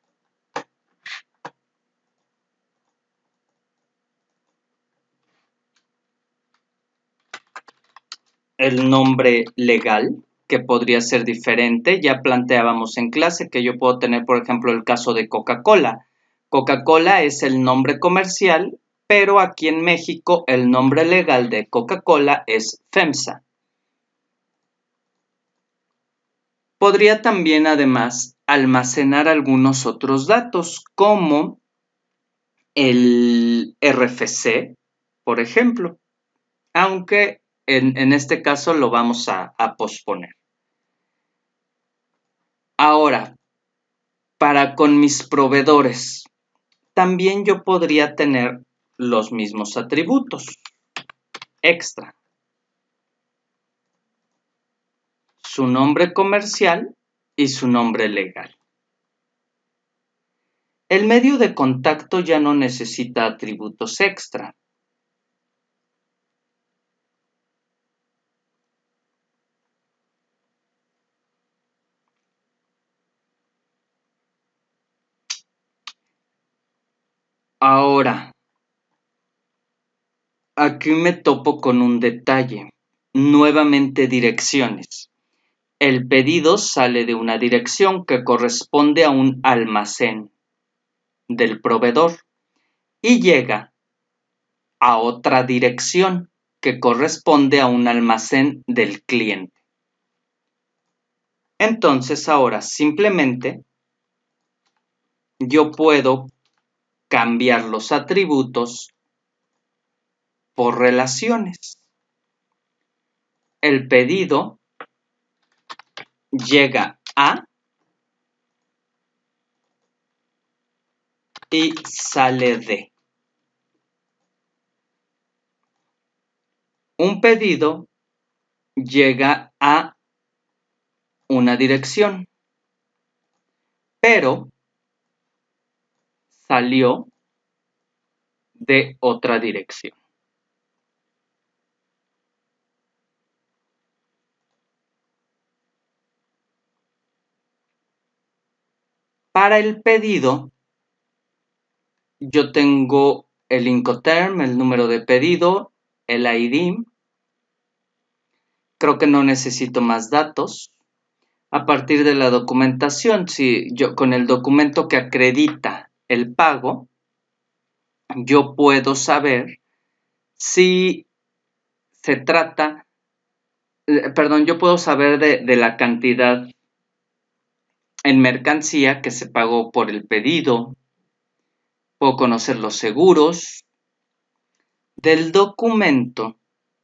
el nombre legal, que podría ser diferente. Ya planteábamos en clase que yo puedo tener, por ejemplo, el caso de Coca-Cola. Coca-Cola es el nombre comercial, pero aquí en México el nombre legal de Coca-Cola es FEMSA. Podría también, además, almacenar algunos otros datos, como el RFC, por ejemplo, aunque en este caso lo vamos a posponer. Ahora, para con mis proveedores, también yo podría tener los mismos atributos extra. Su nombre comercial y su nombre legal. El medio de contacto ya no necesita atributos extra. Ahora, aquí me topo con un detalle. Nuevamente direcciones. El pedido sale de una dirección que corresponde a un almacén del proveedor y llega a otra dirección que corresponde a un almacén del cliente. Entonces ahora simplemente yo puedo cambiar los atributos por relaciones. El pedido llega a y sale de. Un pedido llega a una dirección, pero salió de otra dirección. Para el pedido, yo tengo el Incoterm, el número de pedido, el ID. Creo que no necesito más datos. A partir de la documentación, si yo con el documento que acredita el pago, yo puedo saber si se trata, yo puedo saber de la cantidad en mercancía que se pagó por el pedido, puedo conocer los seguros del documento.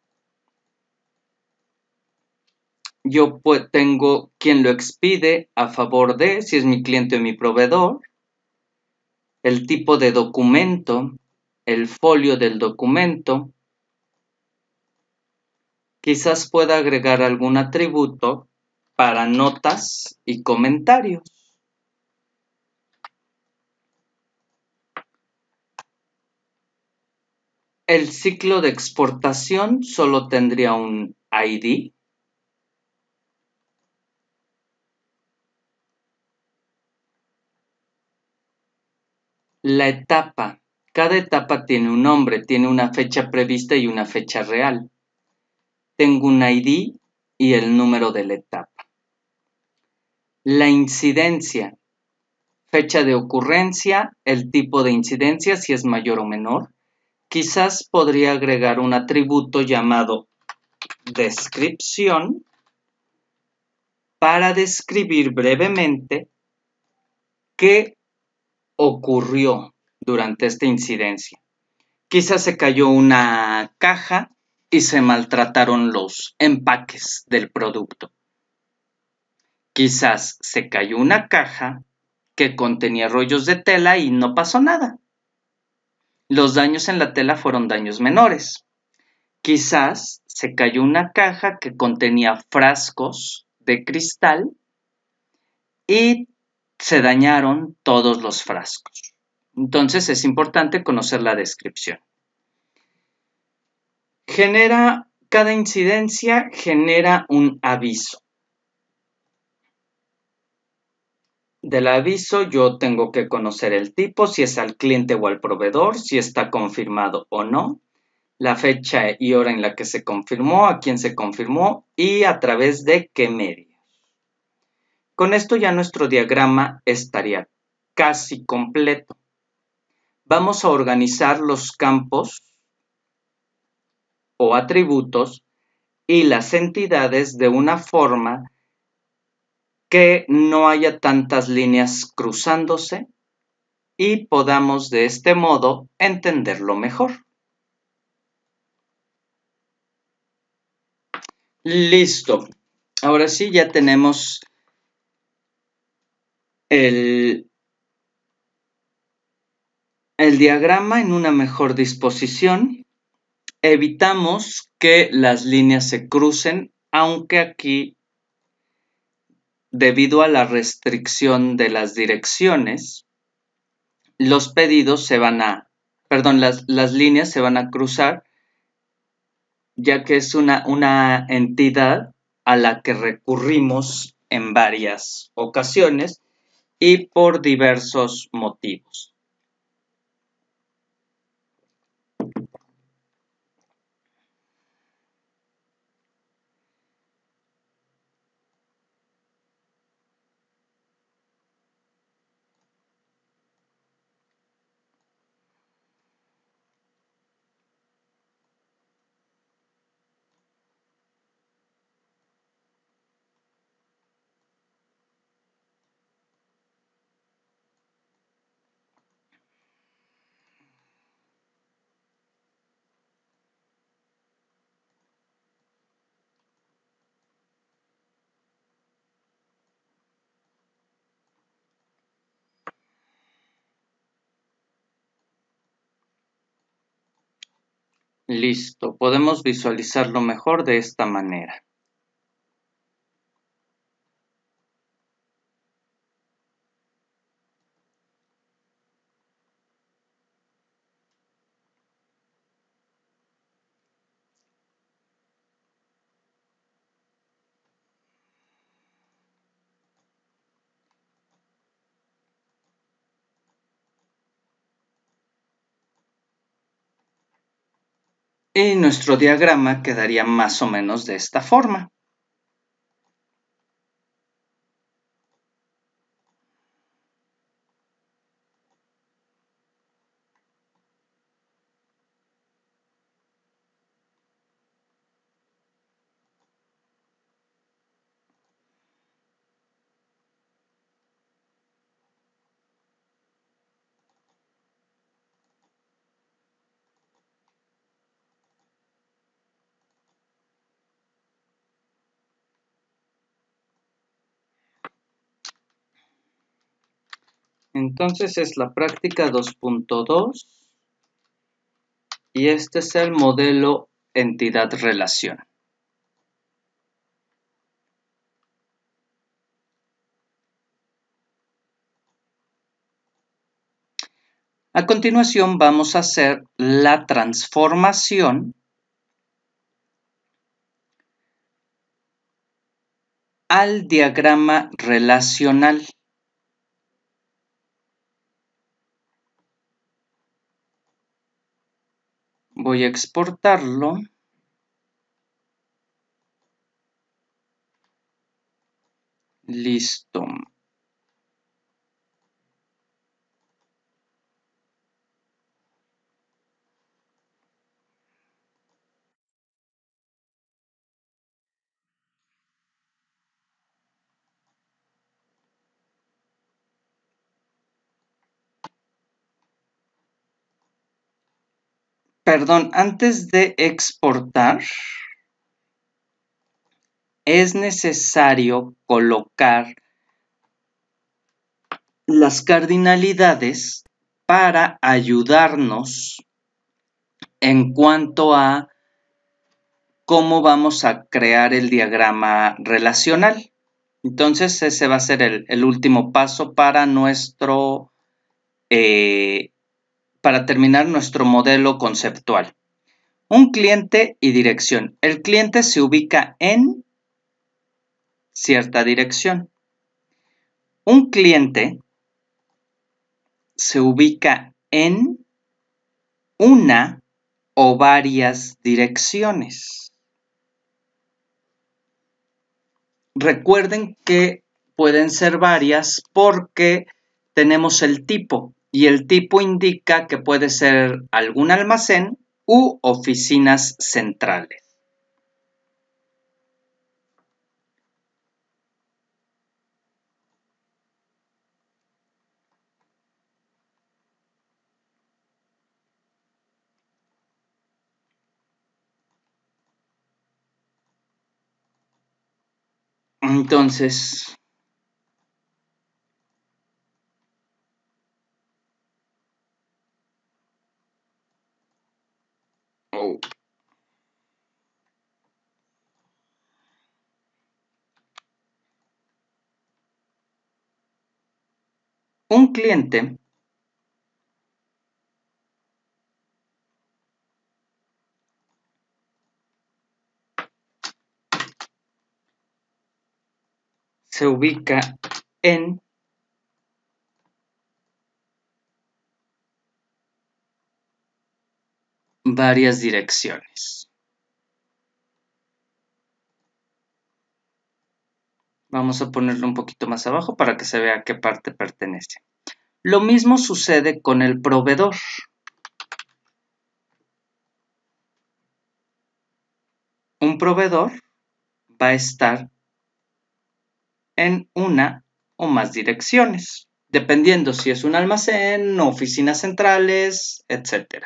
Yo tengo quien lo expide a favor de, si es mi cliente o mi proveedor, el tipo de documento, el folio del documento. Quizás pueda agregar algún atributo para notas y comentarios. El ciclo de exportación solo tendría un ID. La etapa. Cada etapa tiene un nombre, tiene una fecha prevista y una fecha real. Tengo un ID y el número de la etapa. La incidencia. Fecha de ocurrencia, el tipo de incidencia, si es mayor o menor. Quizás podría agregar un atributo llamado descripción para describir brevemente qué ocurrió durante esta incidencia. Quizás se cayó una caja y se maltrataron los empaques del producto. Quizás se cayó una caja que contenía rollos de tela y no pasó nada. Los daños en la tela fueron daños menores. Quizás se cayó una caja que contenía frascos de cristal y se dañaron todos los frascos. Entonces es importante conocer la descripción. Cada incidencia genera un aviso. Del aviso yo tengo que conocer el tipo, si es al cliente o al proveedor, si está confirmado o no, la fecha y hora en la que se confirmó, a quién se confirmó y a través de qué medios. Con esto ya nuestro diagrama estaría casi completo. Vamos a organizar los campos o atributos y las entidades de una forma que no haya tantas líneas cruzándose y podamos de este modo entenderlo mejor. Listo. Ahora sí ya tenemos el diagrama en una mejor disposición. Evitamos que las líneas se crucen, aunque aquí, debido a la restricción de las direcciones, los pedidos las líneas se van a cruzar, ya que es una entidad a la que recurrimos en varias ocasiones y por diversos motivos. Listo, podemos visualizarlo mejor de esta manera. Y nuestro diagrama quedaría más o menos de esta forma. Entonces es la práctica 2.2 y este es el modelo entidad-relación. A continuación vamos a hacer la transformación al diagrama relacional. Voy a exportarlo. Listo. Perdón, antes de exportar, es necesario colocar las cardinalidades para ayudarnos en cuanto a cómo vamos a crear el diagrama relacional. Entonces ese va a ser el último paso para para terminar nuestro modelo conceptual. Un cliente y dirección. El cliente se ubica en cierta dirección. Un cliente se ubica en una o varias direcciones. Recuerden que pueden ser varias porque tenemos el tipo y el tipo indica que puede ser algún almacén u oficinas centrales. Entonces, un cliente se ubica en varias direcciones. Vamos a ponerlo un poquito más abajo para que se vea a qué parte pertenece. Lo mismo sucede con el proveedor. Un proveedor va a estar en una o más direcciones, dependiendo si es un almacén, oficinas centrales, etc.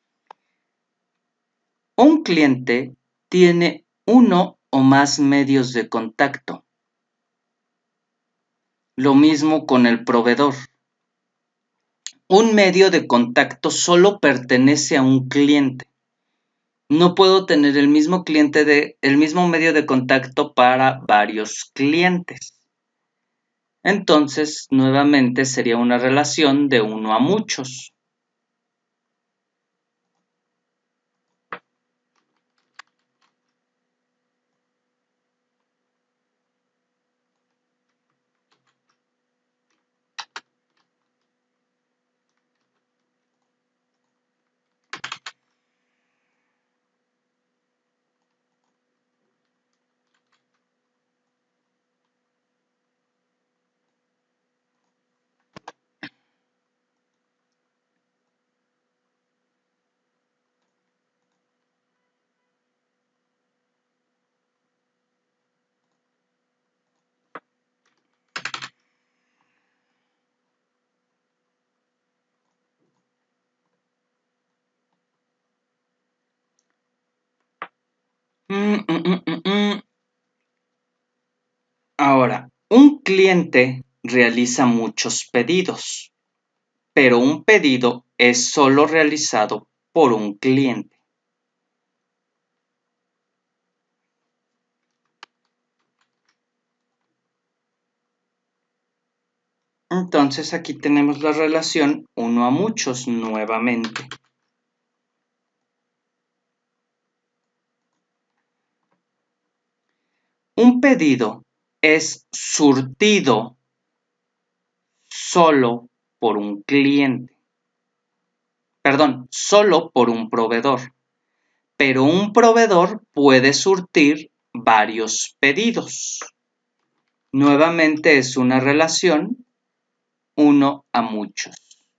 Un cliente tiene uno o más medios de contacto. Lo mismo con el proveedor. Un medio de contacto solo pertenece a un cliente. No puedo tener el mismo medio de contacto para varios clientes. Entonces, nuevamente sería una relación de uno a muchos. Ahora, un cliente realiza muchos pedidos, pero un pedido es solo realizado por un cliente. Entonces aquí tenemos la relación uno a muchos nuevamente. Un pedido es surtido solo por un cliente. Perdón, solo por un proveedor. Pero un proveedor puede surtir varios pedidos. Nuevamente es una relación uno a muchos.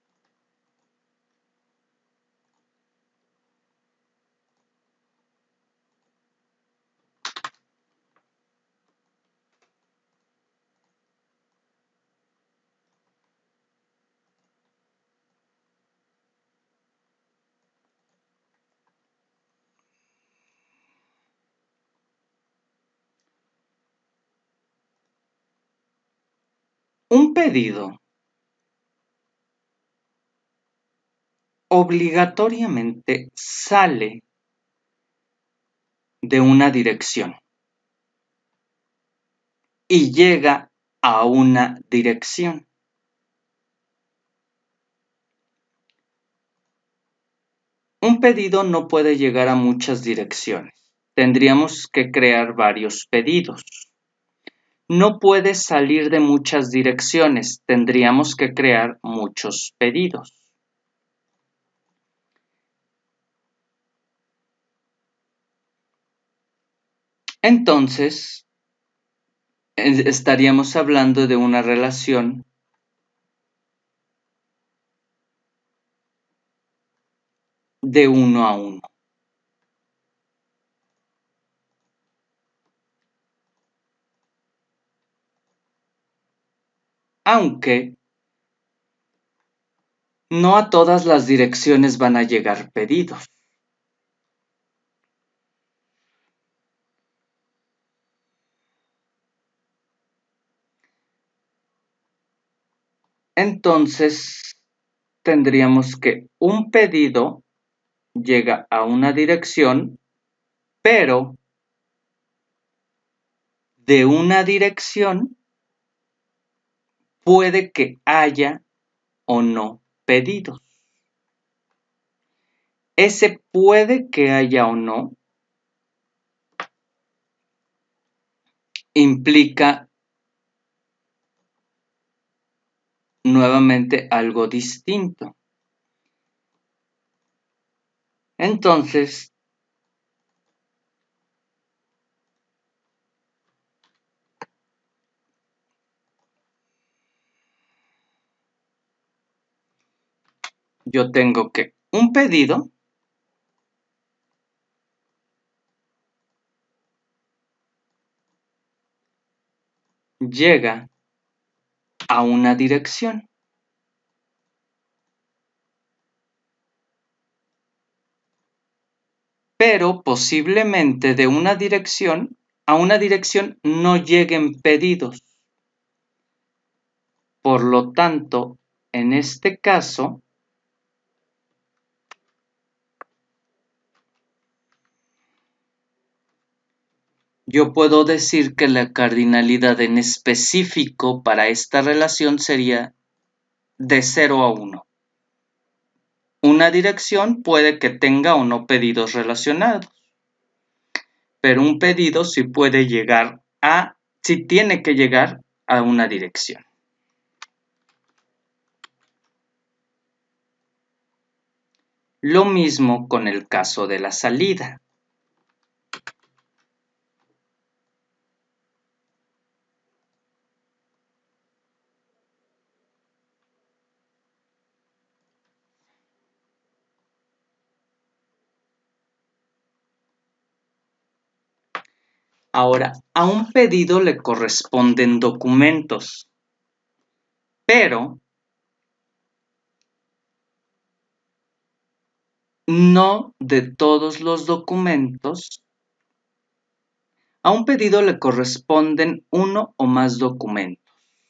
Un pedido obligatoriamente sale de una dirección. y llega a una dirección. Un pedido no puede llegar a muchas direcciones. Tendríamos que crear varios pedidos. No puede salir de muchas direcciones. Tendríamos que crear muchos pedidos. Entonces, estaríamos hablando de una relación de 1 a 1. Aunque no a todas las direcciones van a llegar pedidos. Entonces, tendríamos que un pedido llega a una dirección, pero de una dirección puede que haya o no pedidos. Ese puede que haya o no implica nuevamente algo distinto. Entonces, yo tengo que un pedido llega a una dirección. Pero posiblemente de una dirección a una dirección no lleguen pedidos. Por lo tanto, en este caso, yo puedo decir que la cardinalidad en específico para esta relación sería de 0 a 1. Una dirección puede que tenga o no pedidos relacionados, pero un pedido sí puede llegar sí tiene que llegar a una dirección. Lo mismo con el caso de la salida. Ahora, a un pedido le corresponden documentos, pero no de todos los documentos. A un pedido le corresponden uno o más documentos.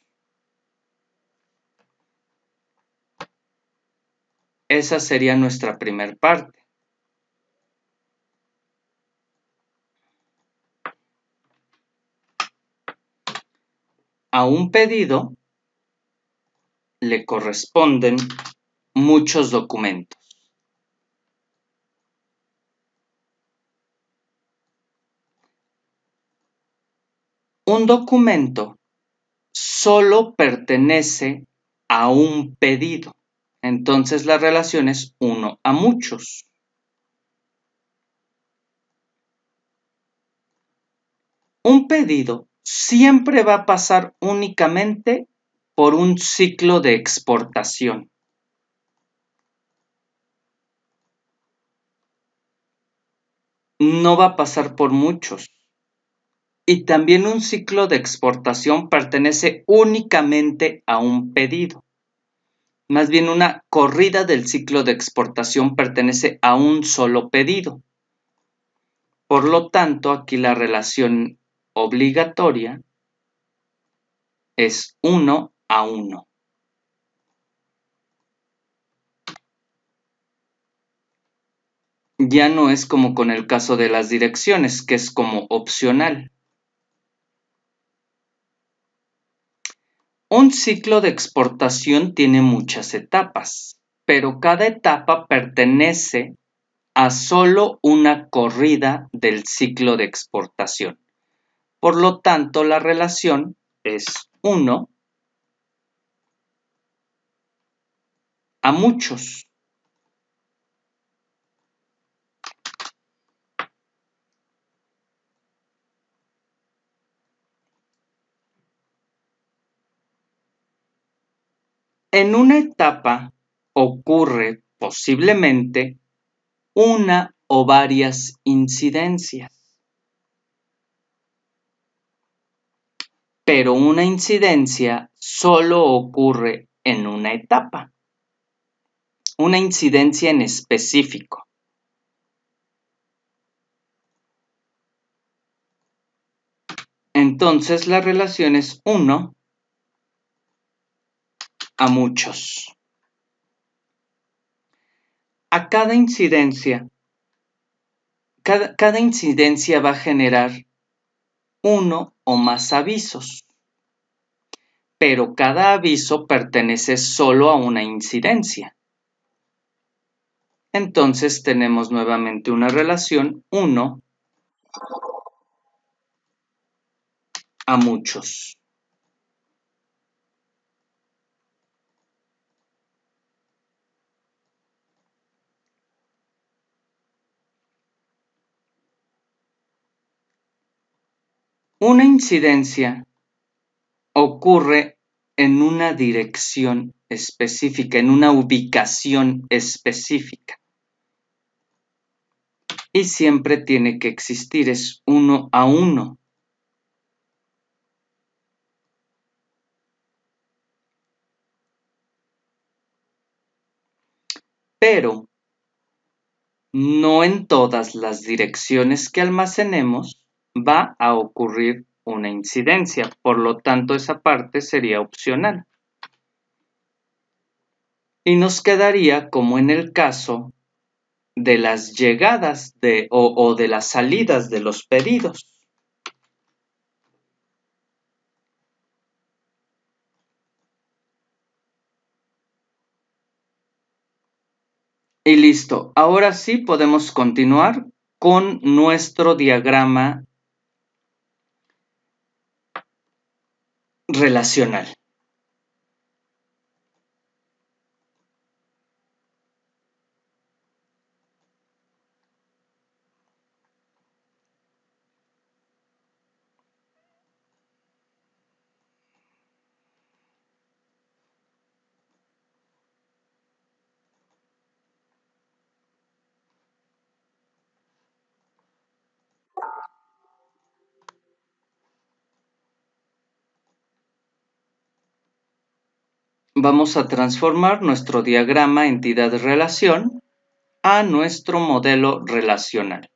Esa sería nuestra primera parte. A un pedido le corresponden muchos documentos. Un documento solo pertenece a un pedido. Entonces la relación es 1 a muchos. Un pedido siempre va a pasar únicamente por un ciclo de exportación. No va a pasar por muchos. Y también un ciclo de exportación pertenece únicamente a un pedido. Más bien una corrida del ciclo de exportación pertenece a un solo pedido. Por lo tanto, aquí la relación obligatoria es 1 a 1. Ya no es como con el caso de las direcciones, que es como opcional. Un ciclo de exportación tiene muchas etapas, pero cada etapa pertenece a solo una corrida del ciclo de exportación. Por lo tanto, la relación es 1 a muchos. En una etapa ocurre posiblemente una o varias incidencias, pero una incidencia solo ocurre en una etapa, una incidencia en específico. Entonces la relación es 1 a muchos. A cada incidencia va a generar uno o más avisos, pero cada aviso pertenece solo a una incidencia. Entonces tenemos nuevamente una relación 1 a muchos. Una incidencia ocurre en una dirección específica, en una ubicación específica. Y siempre tiene que existir, es 1 a 1. Pero no en todas las direcciones que almacenemos va a ocurrir una incidencia, por lo tanto esa parte sería opcional. Y nos quedaría como en el caso de las llegadas o de las salidas de los pedidos. Y listo, ahora sí podemos continuar con nuestro diagrama relacional. Vamos a transformar nuestro diagrama entidad-relación a nuestro modelo relacional.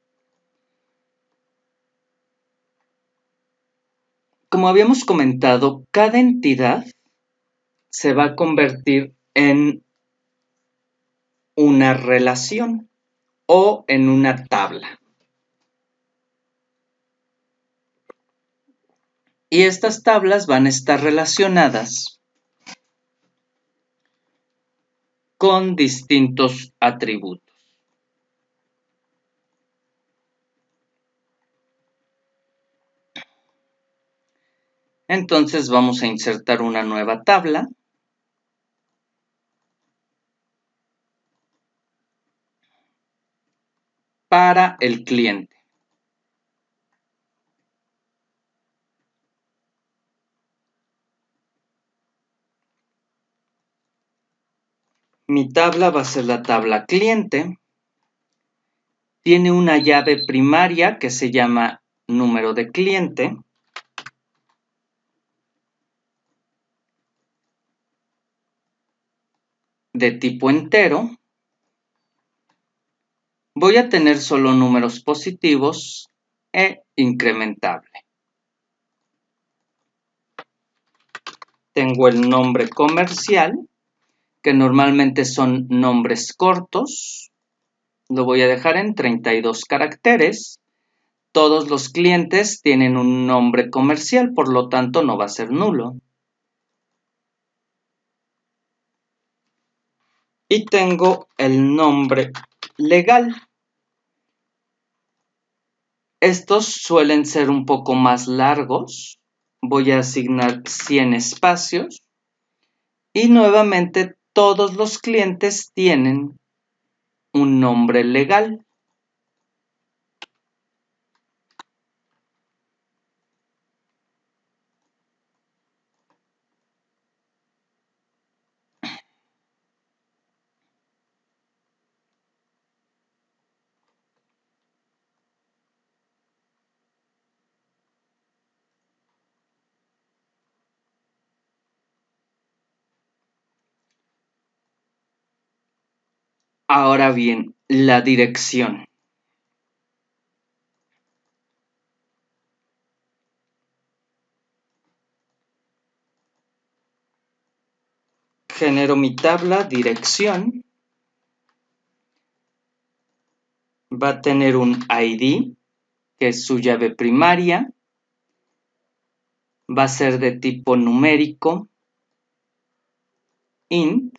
Como habíamos comentado, cada entidad se va a convertir en una relación o en una tabla. Y estas tablas van a estar relacionadas con distintos atributos. Entonces vamos a insertar una nueva tabla. Para el cliente. Mi tabla va a ser la tabla cliente. Tiene una llave primaria que se llama número de cliente. De tipo entero. Voy a tener solo números positivos e incrementable. Tengo el nombre comercial, que normalmente son nombres cortos. Lo voy a dejar en 32 caracteres. Todos los clientes tienen un nombre comercial, por lo tanto no va a ser nulo. y tengo el nombre legal. Estos suelen ser un poco más largos. Voy a asignar 100 espacios y nuevamente todos los clientes tienen un nombre legal. Ahora bien, la dirección. Genero mi tabla dirección. Va a tener un ID, que es su llave primaria. Va a ser de tipo numérico. Int.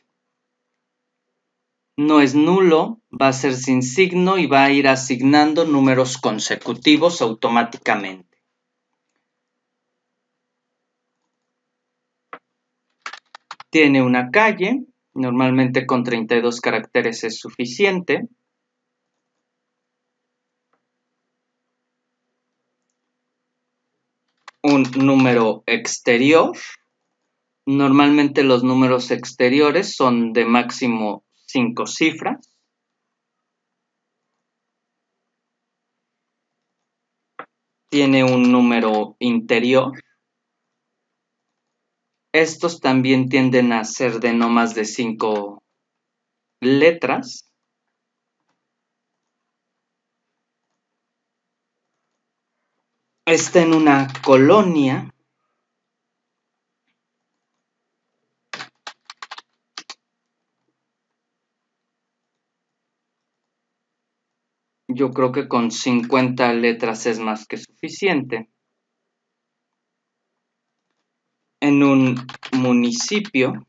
No es nulo, va a ser sin signo y va a ir asignando números consecutivos automáticamente. Tiene una calle, normalmente con 32 caracteres es suficiente. Un número exterior. Normalmente los números exteriores son de máximo 5 cifras. Tiene un número interior. Estos también tienden a ser de no más de 5 letras. Está en una colonia. Yo creo que con 50 letras es más que suficiente. En un municipio.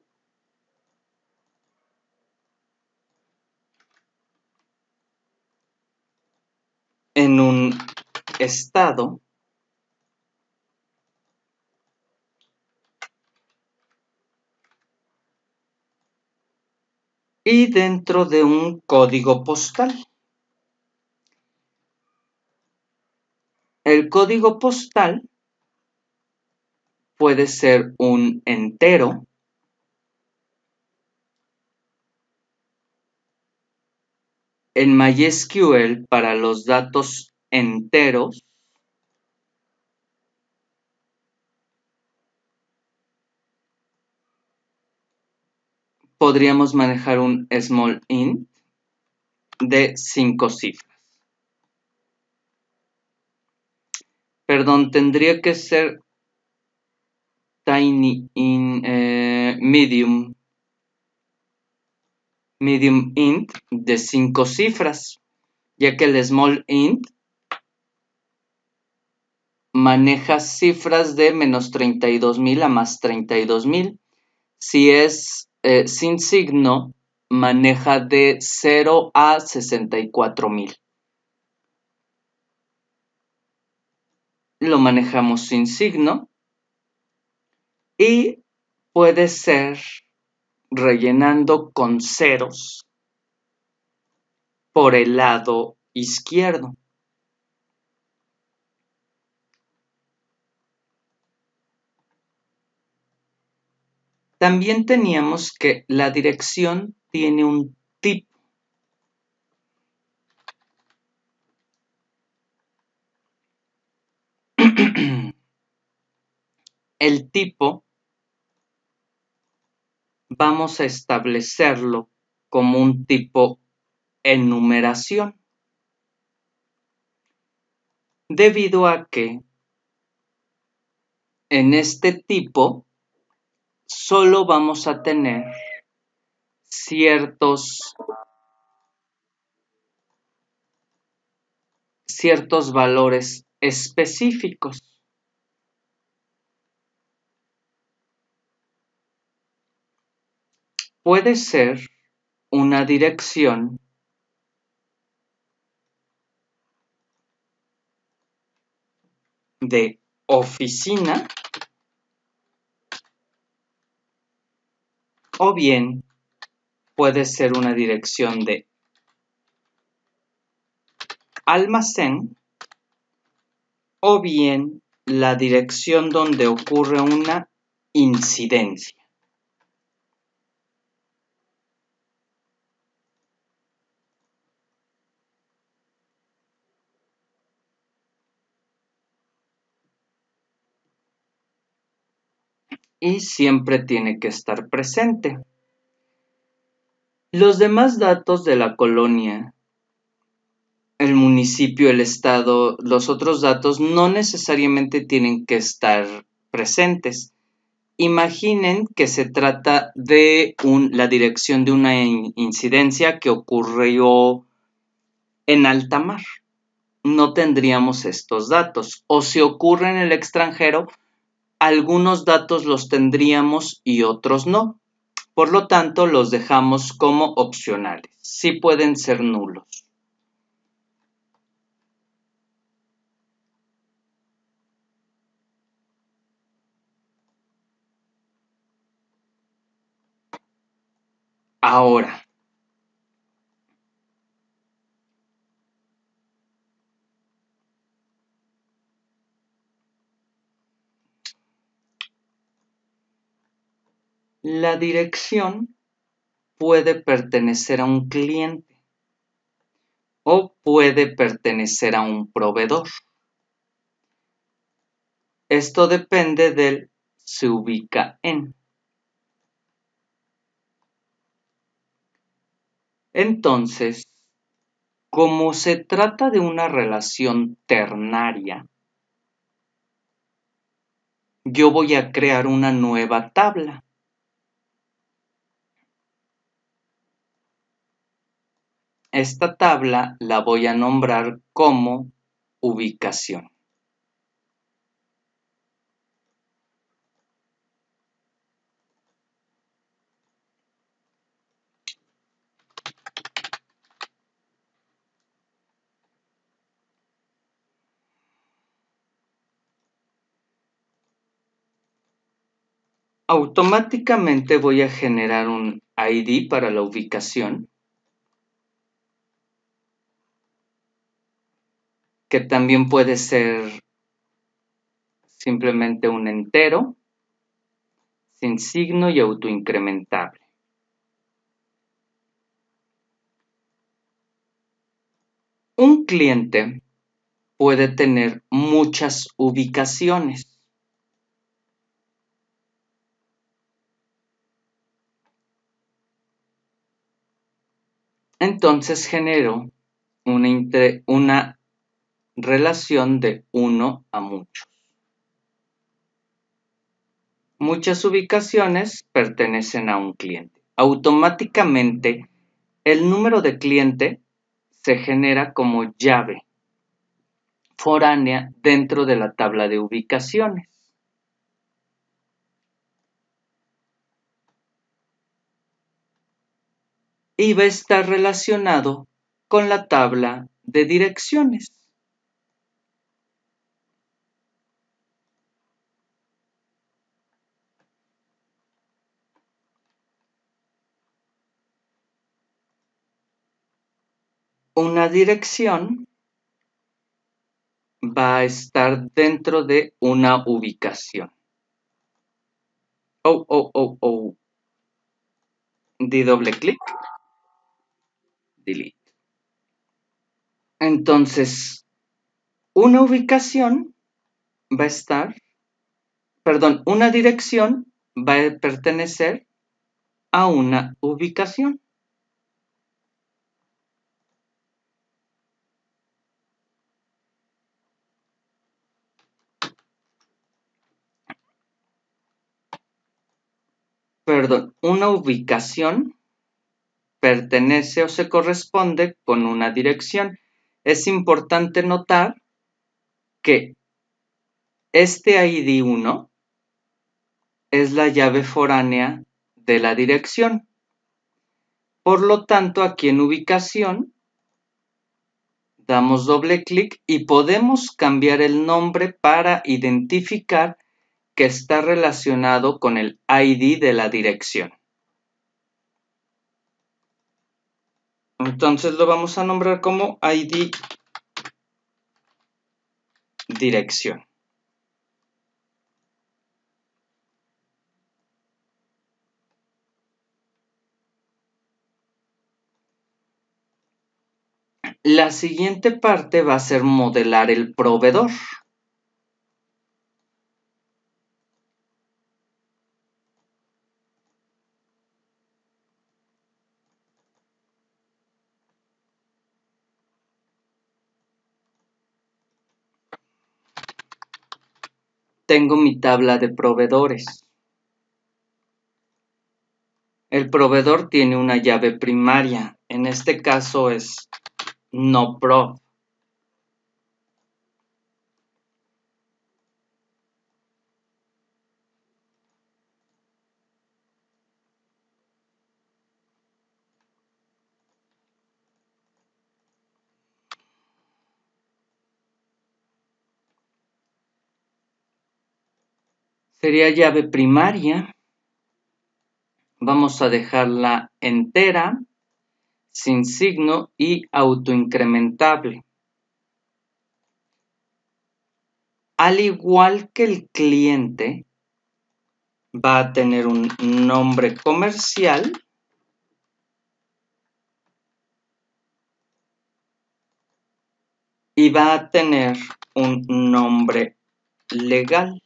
En un estado. Y dentro de un código postal. El código postal puede ser un entero. En MySQL, para los datos enteros, podríamos manejar un small int de 5 cifras. Perdón, tendría que ser tiny medium int de 5 cifras, ya que el small int maneja cifras de menos 32.000 a más 32.000. Si es sin signo, maneja de 0 a 64.000. Lo manejamos sin signo y puede ser rellenando con ceros por el lado izquierdo. También teníamos que la dirección tiene un tipo. El tipo vamos a establecerlo como un tipo enumeración, debido a que en este tipo solo vamos a tener ciertos valores específicos. Puede ser una dirección de oficina o bien puede ser una dirección de almacén o bien la dirección donde ocurre una incidencia. Y siempre tiene que estar presente. Los demás datos de la colonia, el municipio, el estado, los otros datos no necesariamente tienen que estar presentes. Imaginen que se trata de la dirección de una incidencia que ocurrió en alta mar. No tendríamos estos datos. O si ocurre en el extranjero, algunos datos los tendríamos y otros no. Por lo tanto, los dejamos como opcionales. Sí pueden ser nulos. Ahora, la dirección puede pertenecer a un cliente o puede pertenecer a un proveedor. Esto depende del se ubica en. Entonces, como se trata de una relación ternaria, yo voy a crear una nueva tabla. Esta tabla la voy a nombrar como ubicación. Automáticamente voy a generar un ID para la ubicación, que también puede ser simplemente un entero, sin signo y autoincrementable. Un cliente puede tener muchas ubicaciones. Entonces genero una relación de 1 a muchos. Muchas ubicaciones pertenecen a un cliente. Automáticamente, el número de cliente se genera como llave foránea dentro de la tabla de ubicaciones. Y va a estar relacionado con la tabla de direcciones. Una dirección va a estar dentro de una ubicación. Di doble clic. Delete. Entonces, una ubicación va a estar, una dirección va a pertenecer a una ubicación. Una ubicación pertenece o se corresponde con una dirección. Es importante notar que este ID 1 es la llave foránea de la dirección. Por lo tanto, aquí en ubicación, damos doble clic y podemos cambiar el nombre para identificar que está relacionado con el ID de la dirección. Entonces lo vamos a nombrar como ID dirección. La siguiente parte va a ser modelar el proveedor. Tengo mi tabla de proveedores. El proveedor tiene una llave primaria, en este caso es NoProv. Sería llave primaria. Vamos a dejarla entera, sin signo y autoincrementable. Al igual que el cliente, va a tener un nombre comercial y va a tener un nombre legal.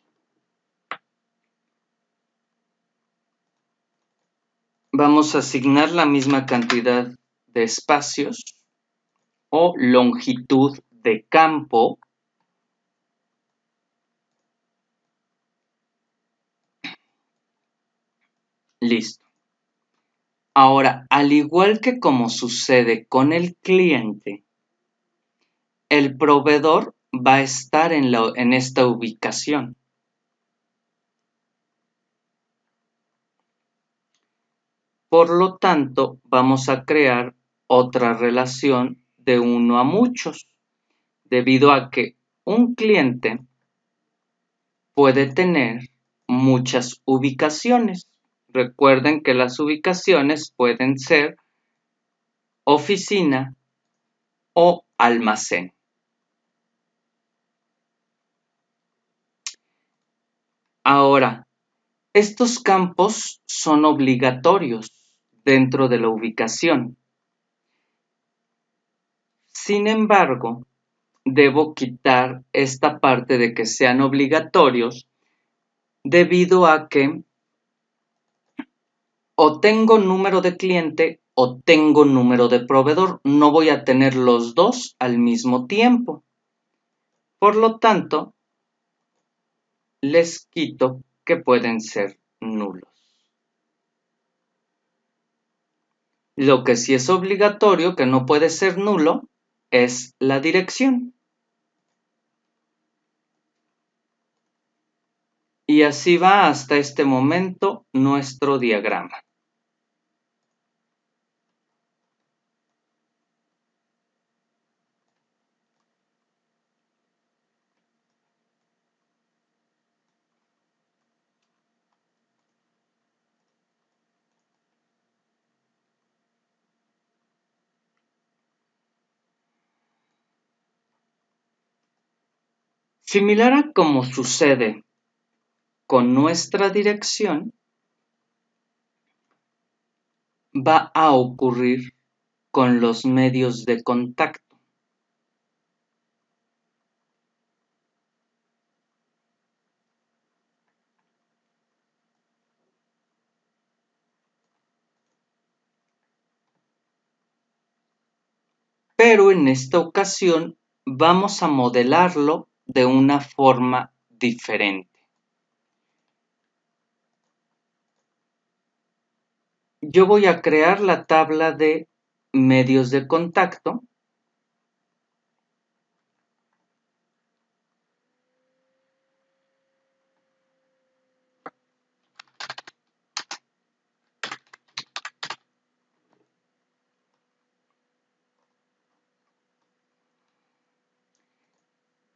Vamos a asignar la misma cantidad de espacios o longitud de campo. Listo. Ahora, al igual que como sucede con el cliente, el proveedor va a estar en esta ubicación. Por lo tanto, vamos a crear otra relación de uno a muchos, debido a que un cliente puede tener muchas ubicaciones. Recuerden que las ubicaciones pueden ser oficina o almacén. Ahora, estos campos son obligatorios dentro de la ubicación. Sin embargo, debo quitar esta parte de que sean obligatorios debido a que o tengo número de cliente o tengo número de proveedor. No voy a tener los dos al mismo tiempo. Por lo tanto, les quito que pueden ser nulos. Lo que sí es obligatorio, que no puede ser nulo, es la dirección. Y así va hasta este momento nuestro diagrama. Similar a como sucede con nuestra dirección, va a ocurrir con los medios de contacto. Pero en esta ocasión vamos a modelarlo de una forma diferente. Yo voy a crear la tabla de medios de contacto.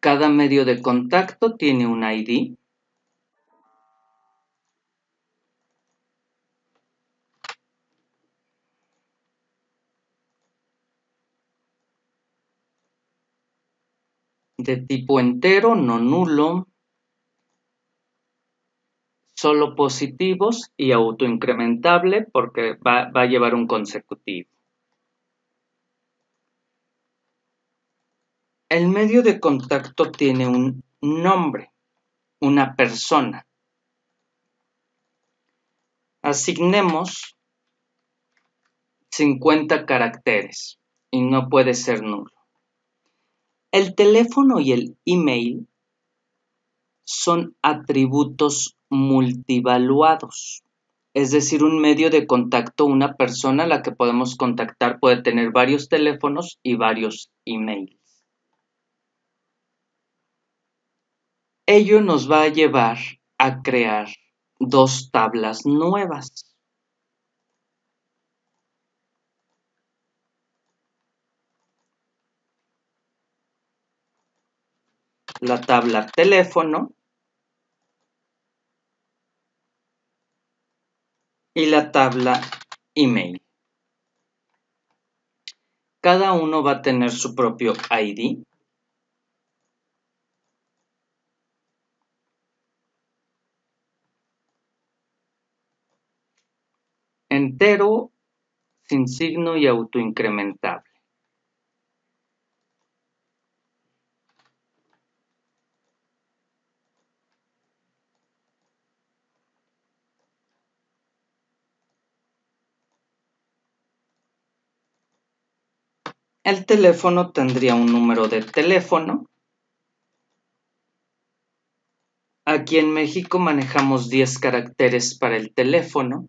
Cada medio de contacto tiene un ID. De tipo entero, no nulo, solo positivos y autoincrementable porque va a llevar un consecutivo. El medio de contacto tiene un nombre, una persona. Asignemos 50 caracteres y no puede ser nulo. El teléfono y el email son atributos multivaluados, es decir, un medio de contacto, una persona a la que podemos contactar puede tener varios teléfonos y varios emails. Ello nos va a llevar a crear dos tablas nuevas. La tabla teléfono y la tabla email. Cada uno va a tener su propio ID. Entero, sin signo y autoincrementable. El teléfono tendría un número de teléfono. Aquí en México manejamos 10 caracteres para el teléfono.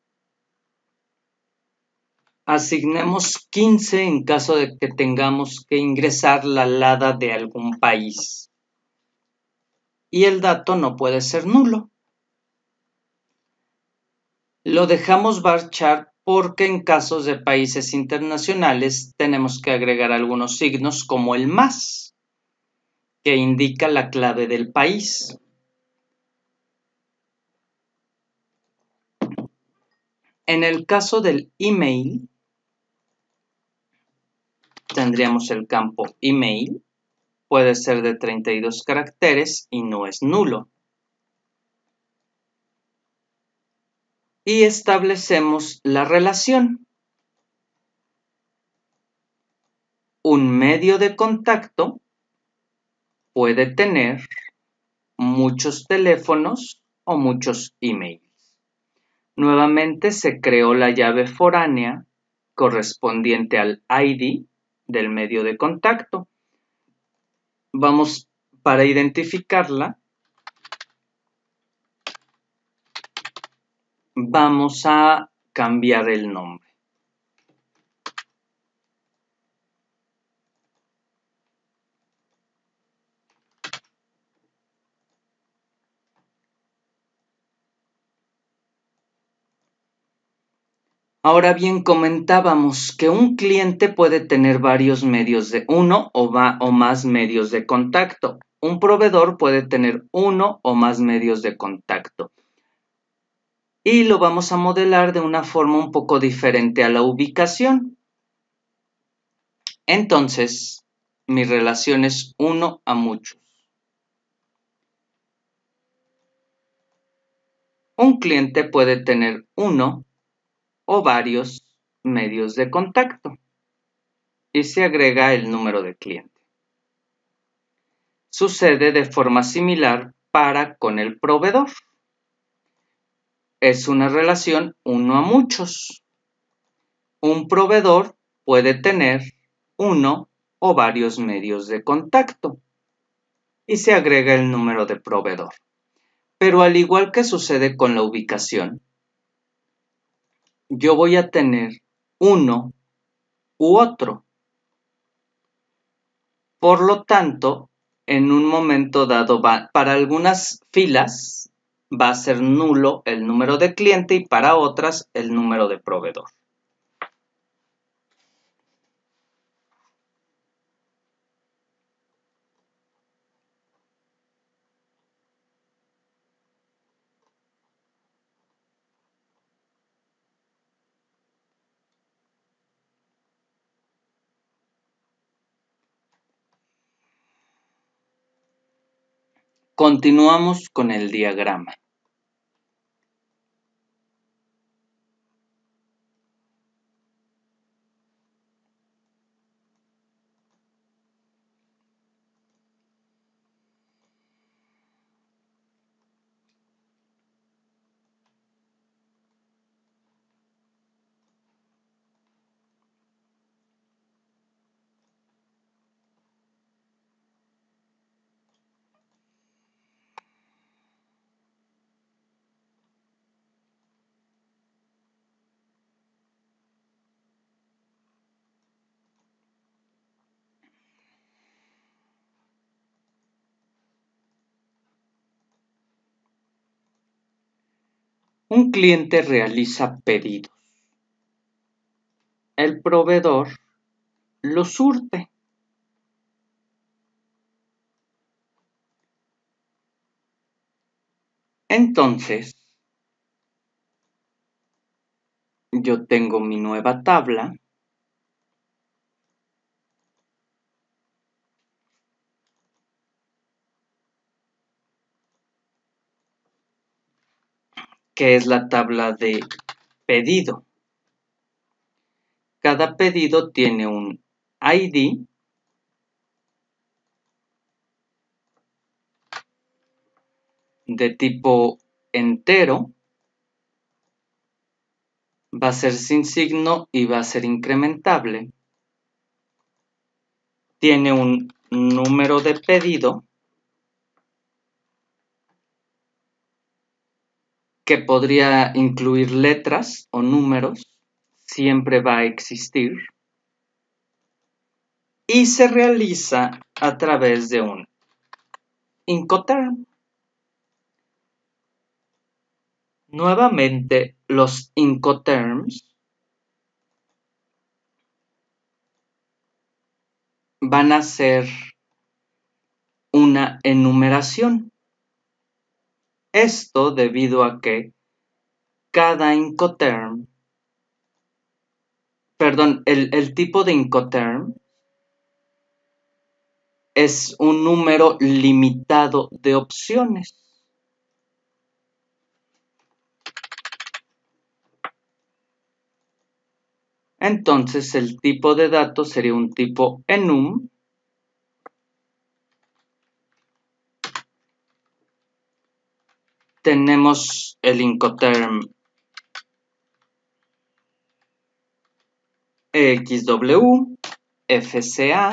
Asignemos 15 en caso de que tengamos que ingresar la LADA de algún país. Y el dato no puede ser nulo. Lo dejamos varchar porque en casos de países internacionales tenemos que agregar algunos signos como el más, que indica la clave del país. En el caso del email, tendríamos el campo email, puede ser de 32 caracteres y no es nulo. Y establecemos la relación. Un medio de contacto puede tener muchos teléfonos o muchos emails. Nuevamente se creó la llave foránea correspondiente al ID del medio de contacto. Para identificarla, vamos a cambiar el nombre. Ahora bien, comentábamos que un cliente puede tener varios medios de uno o más medios de contacto. Un proveedor puede tener uno o más medios de contacto. Y lo vamos a modelar de una forma un poco diferente a la ubicación. Entonces, mi relación es uno a muchos. Un cliente puede tener uno o varios medios de contacto y se agrega el número de cliente. Sucede de forma similar para con el proveedor. Es una relación uno a muchos. Un proveedor puede tener uno o varios medios de contacto y se agrega el número de proveedor. Pero al igual que sucede con la ubicación, yo voy a tener uno u otro. Por lo tanto, en un momento dado, para algunas filas va a ser nulo el número de cliente y para otras el número de proveedor. Continuamos con el diagrama. Un cliente realiza pedidos. El proveedor los surte. Entonces, yo tengo mi nueva tabla que es la tabla de pedido. Cada pedido tiene un ID de tipo entero, va a ser sin signo y va a ser incrementable. Tiene un número de pedido que podría incluir letras o números, siempre va a existir, y se realiza a través de un Incoterm. Nuevamente, los Incoterms van a ser una enumeración. Esto debido a que cada Incoterm, el tipo de Incoterm es un número limitado de opciones. Entonces el tipo de datos sería un tipo enum. Tenemos el Incoterm XW, FCA,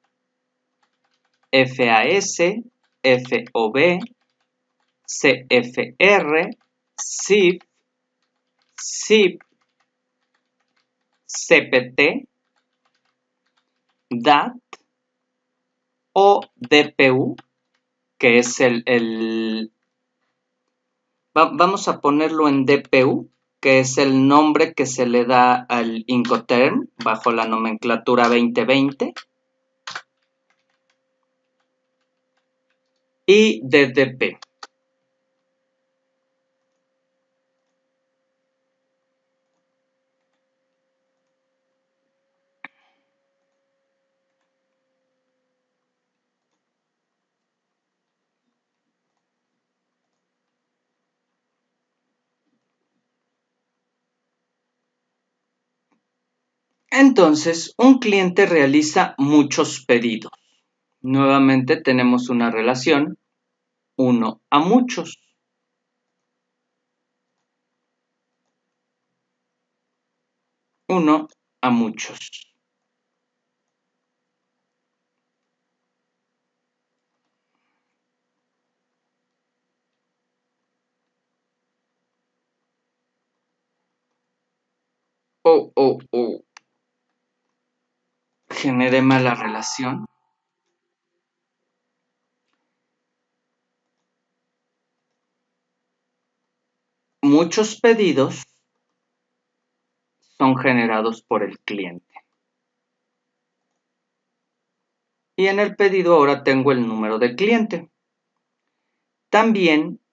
FAS, FOB, CFR, CIF, CIP, CPT, DAT o DPU, que es vamos a ponerlo en DPU, que es el nombre que se le da al Incoterm bajo la nomenclatura 2020, y DDP. Entonces, un cliente realiza muchos pedidos. Nuevamente tenemos una relación 1 a muchos. Uno a muchos. Generé mala relación. Muchos pedidos son generados por el cliente. Y en el pedido ahora tengo el número de cliente. También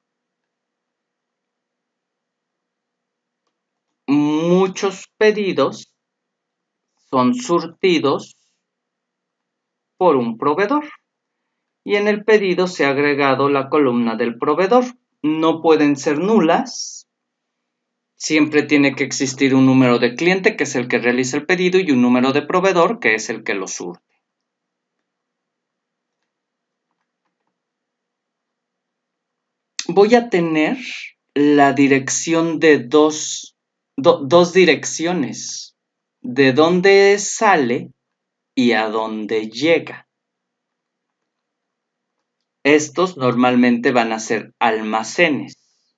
muchos pedidos son surtidos por un proveedor. y en el pedido se ha agregado la columna del proveedor. No pueden ser nulas. Siempre tiene que existir un número de cliente, que es el que realiza el pedido, y un número de proveedor, que es el que lo surte. Voy a tener la dirección de dos direcciones, de dónde sale y a dónde llega. Estos normalmente van a ser almacenes.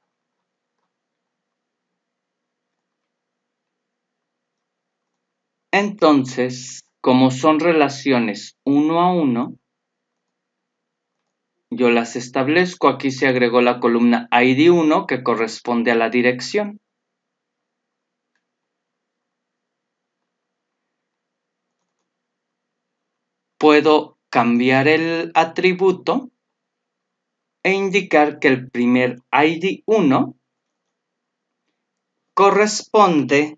Entonces, como son relaciones 1 a 1, yo las establezco. Aquí se agregó la columna ID1 que corresponde a la dirección. Puedo cambiar el atributo e indicar que el primer ID1 corresponde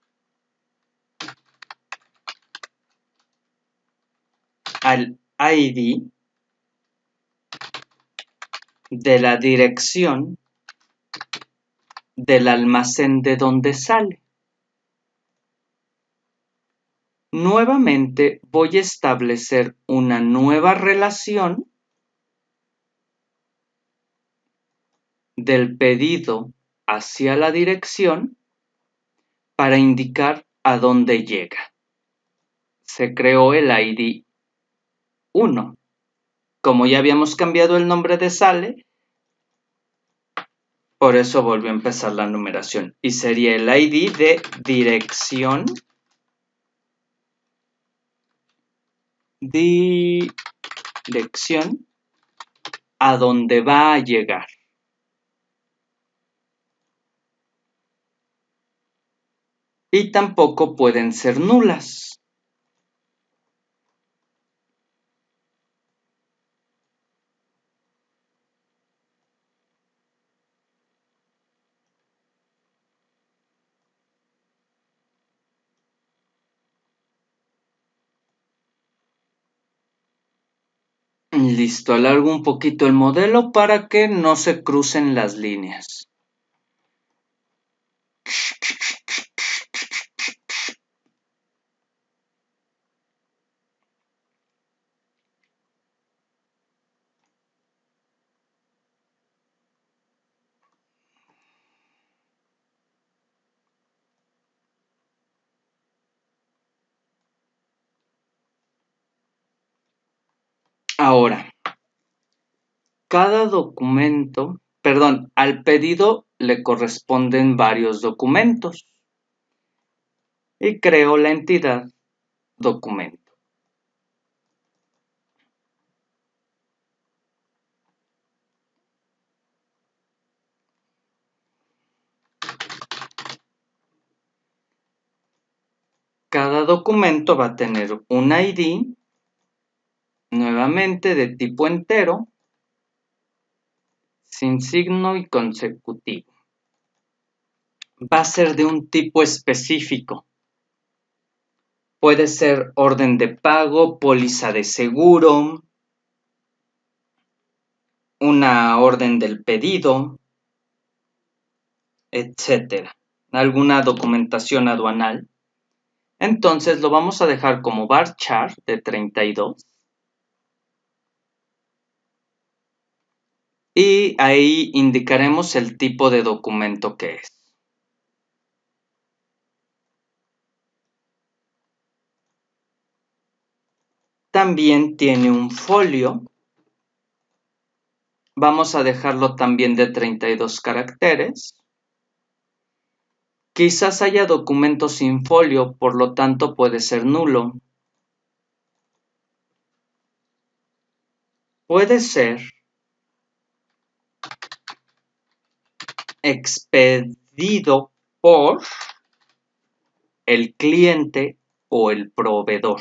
al ID de la dirección del almacén de donde sale. Nuevamente voy a establecer una nueva relación del pedido hacia la dirección para indicar a dónde llega. Se creó el ID 1. Como ya habíamos cambiado el nombre de sale, por eso volvió a empezar la numeración. Y sería el ID de dirección. Dirección a donde va a llegar. Y tampoco pueden ser nulas. Listo, alargo un poquito el modelo para que no se crucen las líneas. Ahora, cada documento, al pedido le corresponden varios documentos y creo la entidad documento. Cada documento va a tener un ID, nuevamente de tipo entero, sin signo y consecutivo. Va a ser de un tipo específico. Puede ser orden de pago, póliza de seguro, una orden del pedido, etcétera. Alguna documentación aduanal. Entonces lo vamos a dejar como varchar de 32. Y ahí indicaremos el tipo de documento que es. También tiene un folio. Vamos a dejarlo también de 32 caracteres. Quizás haya documentos sin folio, por lo tanto puede ser nulo. Puede ser expedido por el cliente o el proveedor.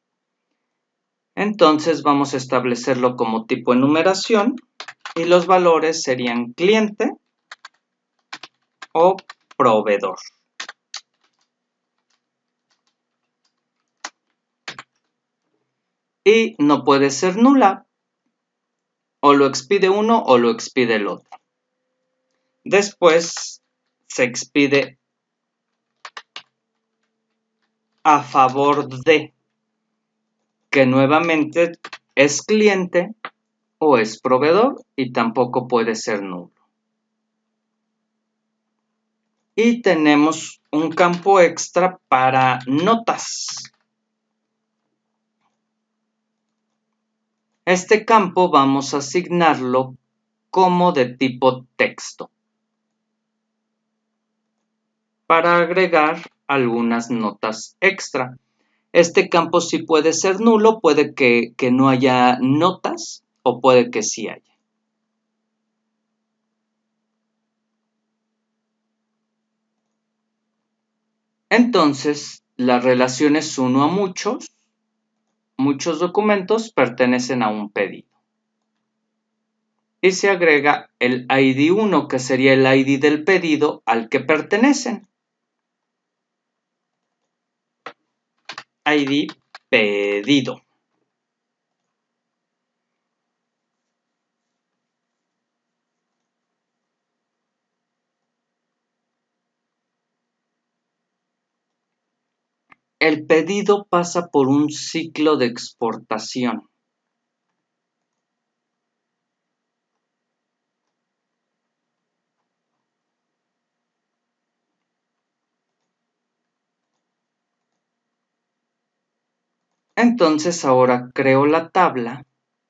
Entonces vamos a establecerlo como tipo enumeración y los valores serían cliente o proveedor. Y no puede ser nula O lo expide uno o lo expide el otro. Después se expide a favor de, que nuevamente es cliente o es proveedor y tampoco puede ser nulo. Y tenemos un campo extra para notas. Este campo vamos a asignarlo como de tipo texto para agregar algunas notas extra. Este campo sí puede ser nulo, puede que no haya notas o puede que sí haya. Entonces, la relación es uno a muchos. Muchos documentos pertenecen a un pedido. Y se agrega el ID 1, que sería el ID del pedido al que pertenecen. ID pedido. El pedido pasa por un ciclo de exportación. Entonces ahora creo la tabla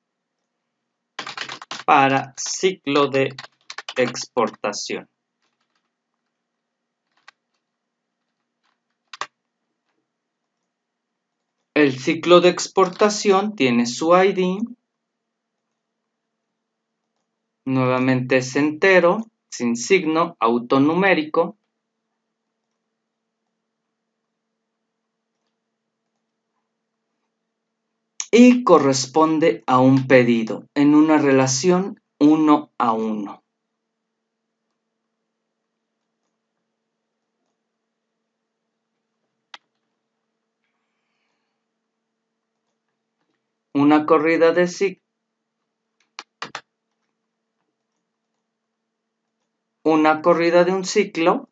para ciclo de exportación. El ciclo de exportación tiene su ID. Nuevamente es entero, sin signo, autonumérico. Y corresponde a un pedido en una relación 1 a 1. Una corrida de ciclo. Una corrida de un ciclo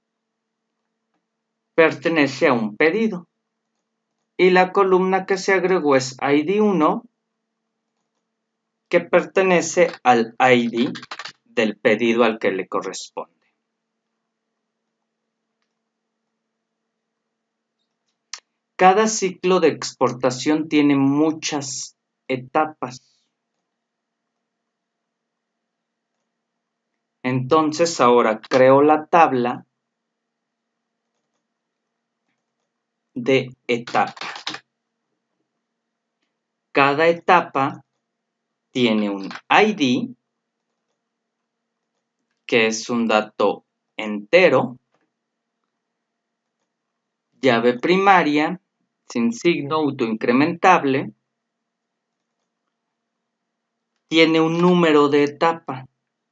pertenece a un pedido. Y la columna que se agregó es ID1, que pertenece al ID del pedido al que le corresponde. Cada ciclo de exportación tiene muchas etapas. Entonces ahora creo la tabla de etapa. Cada etapa tiene un ID, que es un dato entero, llave primaria, sin signo, autoincrementable, tiene un número de etapa.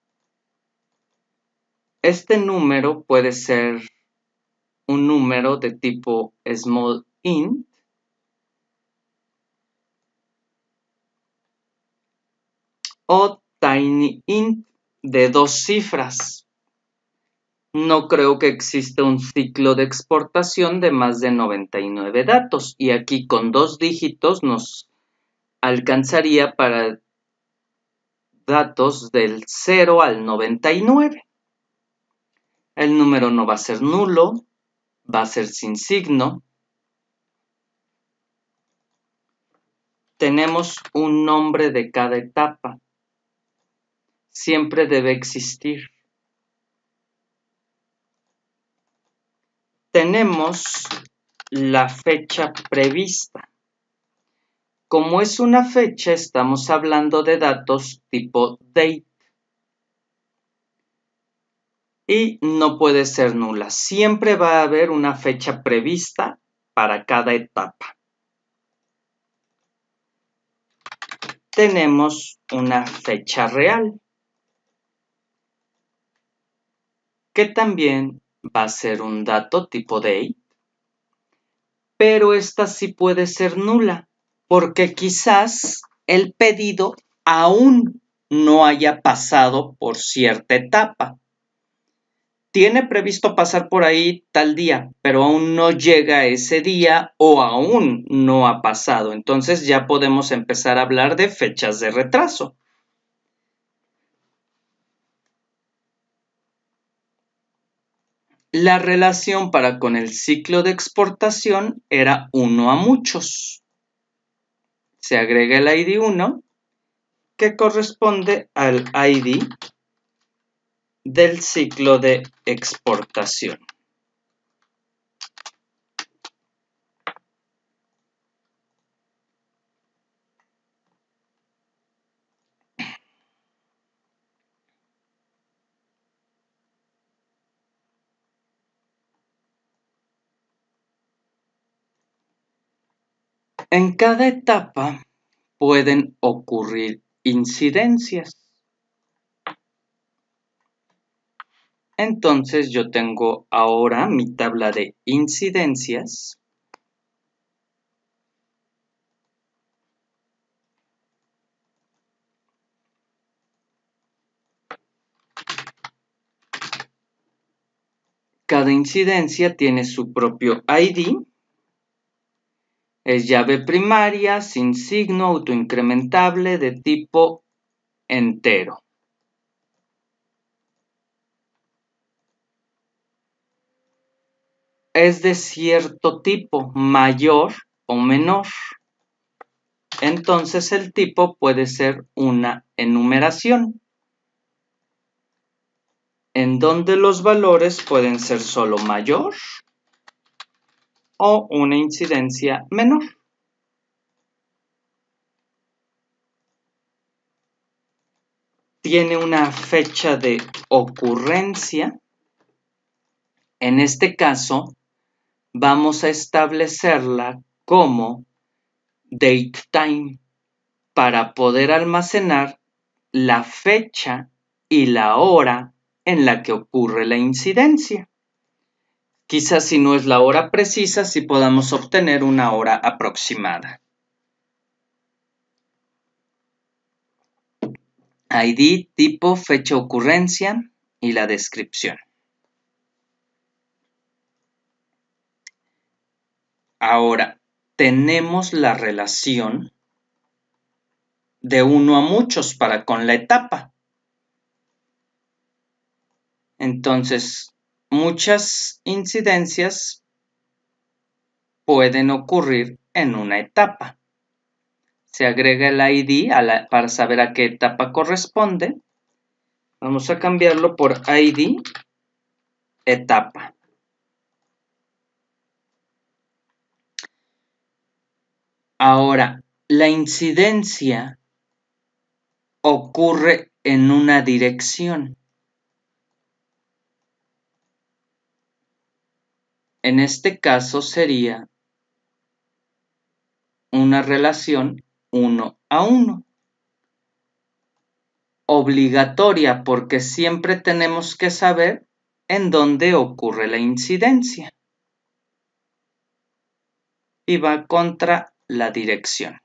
Este número puede ser un número de tipo small int o tiny int de 2 cifras. No creo que exista un ciclo de exportación de más de 99 datos y aquí con 2 dígitos nos alcanzaría para datos del 0 al 99. El número no va a ser nulo, va a ser sin signo. Tenemos un nombre de cada etapa. Siempre debe existir. Tenemos la fecha prevista. Como es una fecha, estamos hablando de datos tipo date. Y no puede ser nula. Siempre va a haber una fecha prevista para cada etapa. Tenemos una fecha real, que también va a ser un dato tipo date, pero esta sí puede ser nula, porque quizás el pedido aún no haya pasado por cierta etapa. Tiene previsto pasar por ahí tal día, pero aún no llega ese día o aún no ha pasado. Entonces ya podemos empezar a hablar de fechas de retraso. La relación para con el ciclo de exportación era 1 a muchos. Se agrega el ID 1 que corresponde al ID del ciclo de exportación. En cada etapa pueden ocurrir incidencias. Entonces yo tengo ahora mi tabla de incidencias. Cada incidencia tiene su propio ID. Es llave primaria sin signo autoincrementable de tipo entero. Es de cierto tipo, mayor o menor. Entonces el tipo puede ser una enumeración, en donde los valores pueden ser solo mayor o una incidencia menor. Tiene una fecha de ocurrencia. En este caso, vamos a establecerla como datetime para poder almacenar la fecha y la hora en la que ocurre la incidencia. Quizás si no es la hora precisa, sí podamos obtener una hora aproximada. ID, tipo, fecha, ocurrencia y la descripción. Ahora, tenemos la relación de 1 a muchos para con la etapa. Entonces, muchas incidencias pueden ocurrir en una etapa. Se agrega el ID para saber a qué etapa corresponde. Vamos a cambiarlo por ID etapa. Ahora, la incidencia ocurre en una dirección. En este caso sería una relación 1 a 1. Obligatoria porque siempre tenemos que saber en dónde ocurre la incidencia. Y va contra la dirección.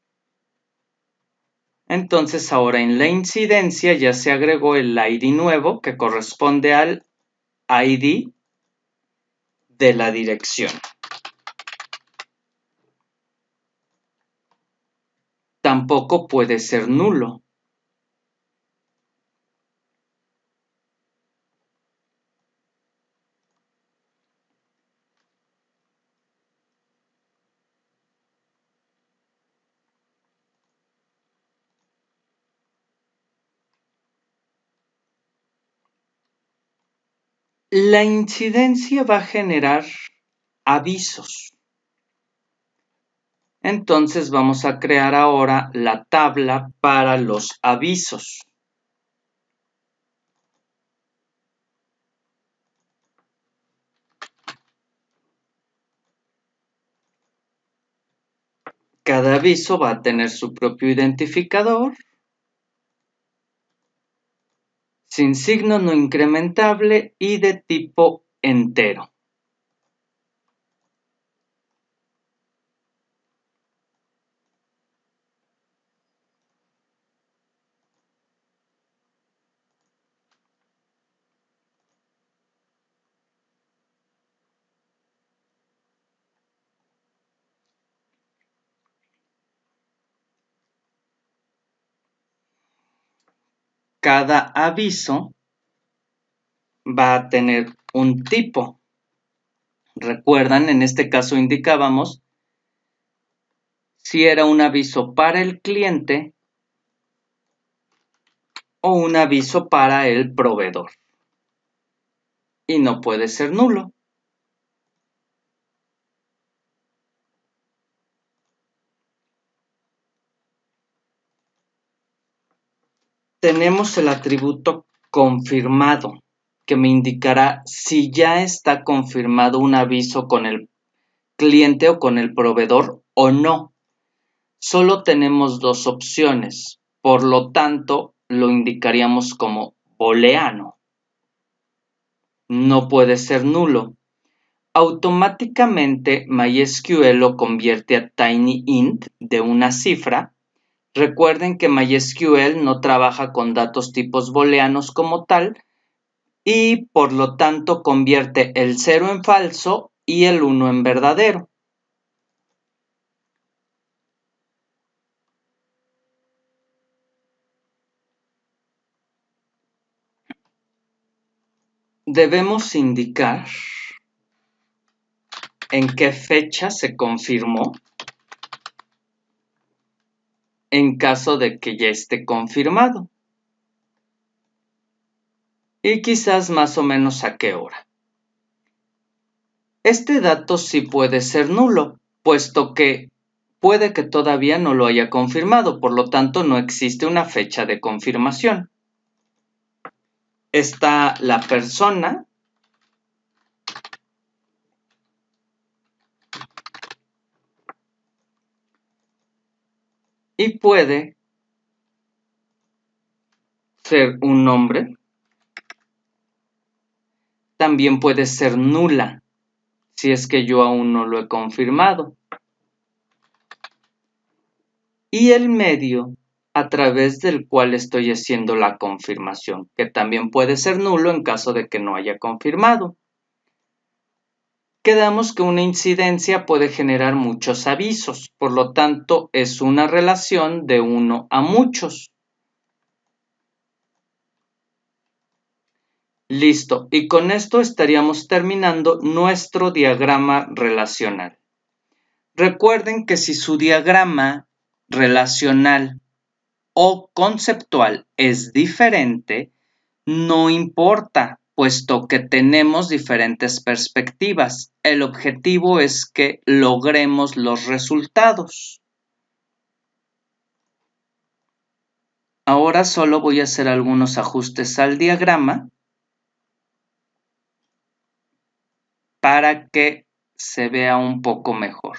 Entonces ahora en la incidencia ya se agregó el ID nuevo que corresponde al ID de la dirección. Tampoco puede ser nulo. La incidencia va a generar avisos. Entonces vamos a crear ahora la tabla para los avisos. Cada aviso va a tener su propio identificador, sin signo no incrementable y de tipo entero. cada aviso va a tener un tipo. Recuerdan, en este caso indicábamos si era un aviso para el cliente o un aviso para el proveedor. Y no puede ser nulo. Tenemos el atributo confirmado, que me indicará si ya está confirmado un aviso con el cliente o con el proveedor o no. Solo tenemos dos opciones, por lo tanto lo indicaríamos como booleano. No puede ser nulo. Automáticamente MySQL lo convierte a TinyInt de una cifra. Recuerden que MySQL no trabaja con datos tipos booleanos como tal y por lo tanto convierte el 0 en falso y el 1 en verdadero. Debemos indicar en qué fecha se confirmó en caso de que ya esté confirmado. Y quizás más o menos a qué hora. Este dato sí puede ser nulo, puesto que puede que todavía no lo haya confirmado, por lo tanto no existe una fecha de confirmación. Está la persona y puede ser un nombre. También puede ser nula, si es que yo aún no lo he confirmado. Y el medio a través del cual estoy haciendo la confirmación, que también puede ser nulo en caso de que no haya confirmado. Quedamos que una incidencia puede generar muchos avisos, por lo tanto es una relación de 1 a muchos. Listo, y con esto estaríamos terminando nuestro diagrama relacional. Recuerden que si su diagrama relacional o conceptual es diferente, no importa, puesto que tenemos diferentes perspectivas. El objetivo es que logremos los resultados. Ahora solo voy a hacer algunos ajustes al diagrama para que se vea un poco mejor.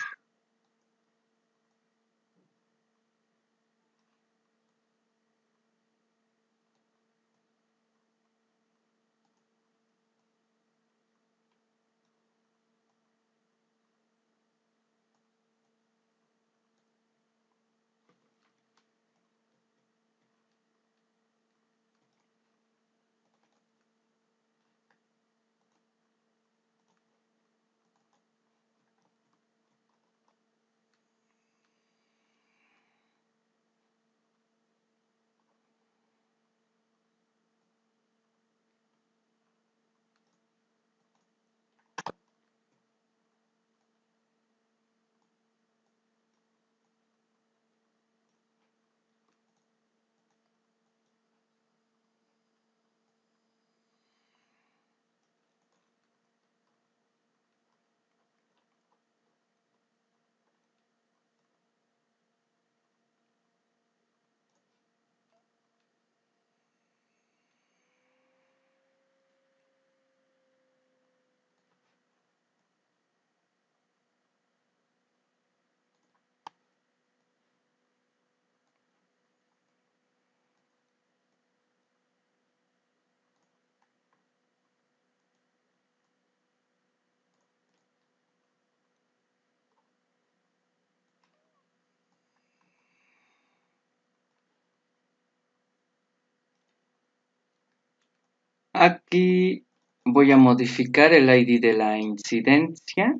Aquí voy a modificar el ID de la incidencia.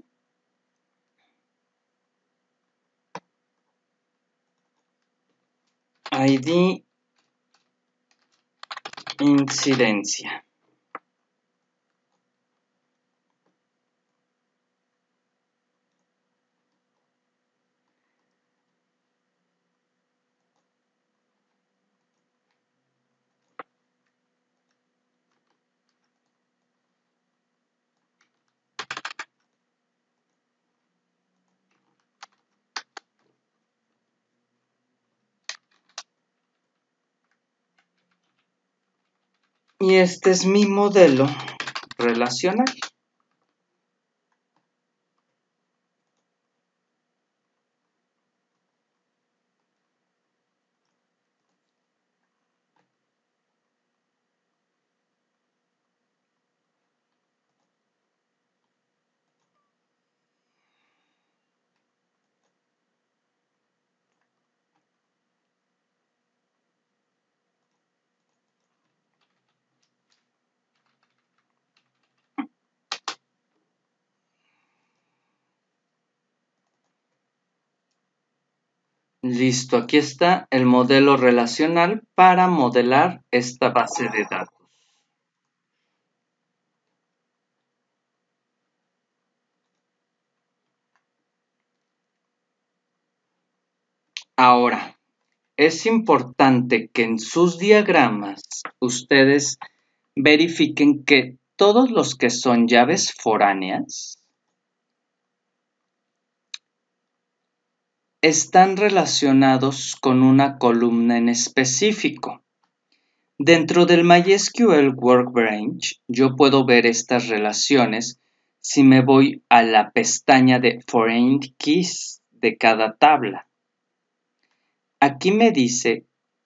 ID incidencia. Y este es mi modelo relacional. Listo, aquí está el modelo relacional para modelar esta base de datos. Ahora, es importante que en sus diagramas ustedes verifiquen que todos los que son llaves foráneas están relacionados con una columna en específico. Dentro del MySQL Workbench, yo puedo ver estas relaciones si me voy a la pestaña de Foreign Keys de cada tabla. Aquí me dice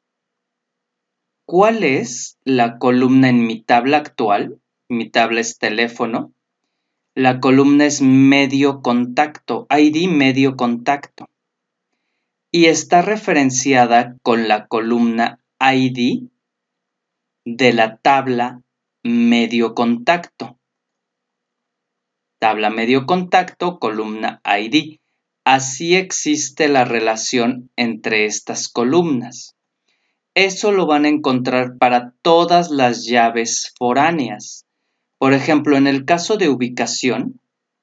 cuál es la columna en mi tabla actual. Mi tabla es teléfono. La columna es medio contacto, ID medio contacto. Y está referenciada con la columna ID de la tabla medio contacto. Tabla medio contacto, columna ID. Así existe la relación entre estas columnas. Eso lo van a encontrar para todas las llaves foráneas. Por ejemplo, en el caso de ubicación,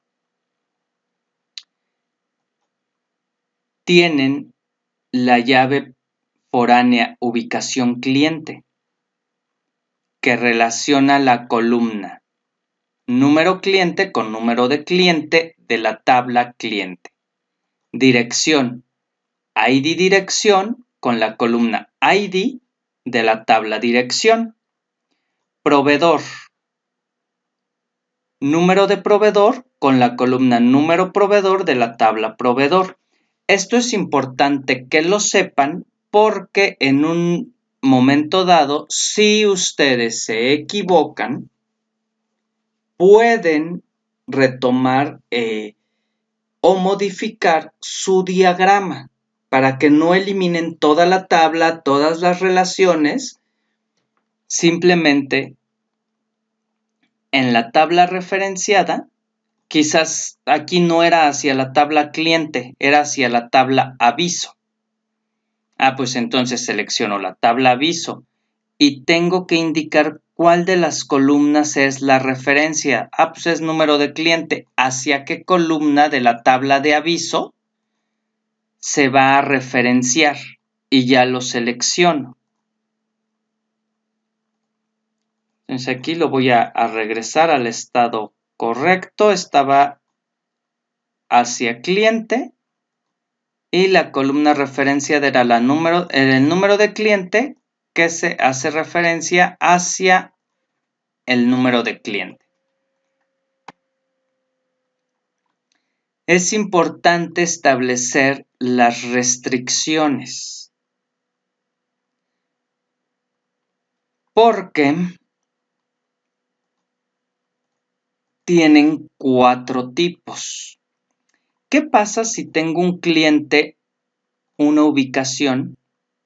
tienen la llave foránea ubicación cliente, que relaciona la columna número cliente con número de cliente de la tabla cliente. Dirección, ID dirección con la columna ID de la tabla dirección. Proveedor, número de proveedor con la columna número proveedor de la tabla proveedor. Esto es importante que lo sepan porque en un momento dado, si ustedes se equivocan, pueden retomar o modificar su diagrama para que no eliminen toda la tabla, todas las relaciones, simplemente en la tabla referenciada, quizás aquí no era hacia la tabla cliente, era hacia la tabla aviso. Pues entonces selecciono la tabla aviso y tengo que indicar cuál de las columnas es la referencia. Pues es número de cliente. ¿Hacia qué columna de la tabla de aviso se va a referenciar? Y ya lo selecciono. Entonces aquí lo voy a regresar al estado correcto. Estaba hacia cliente y la columna referencia era el número de cliente que se hace referencia hacia el número de cliente. Es importante establecer las restricciones porque tienen 4 tipos. ¿Qué pasa si tengo un cliente, una ubicación,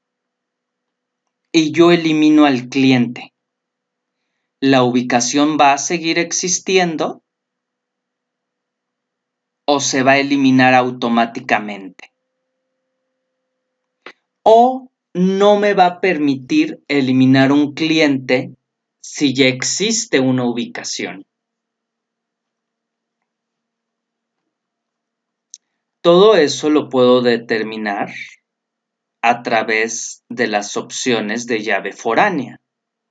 y yo elimino al cliente? ¿La ubicación va a seguir existiendo o se va a eliminar automáticamente? O no me va a permitir eliminar un cliente si ya existe una ubicación. Todo eso lo puedo determinar a través de las opciones de llave foránea.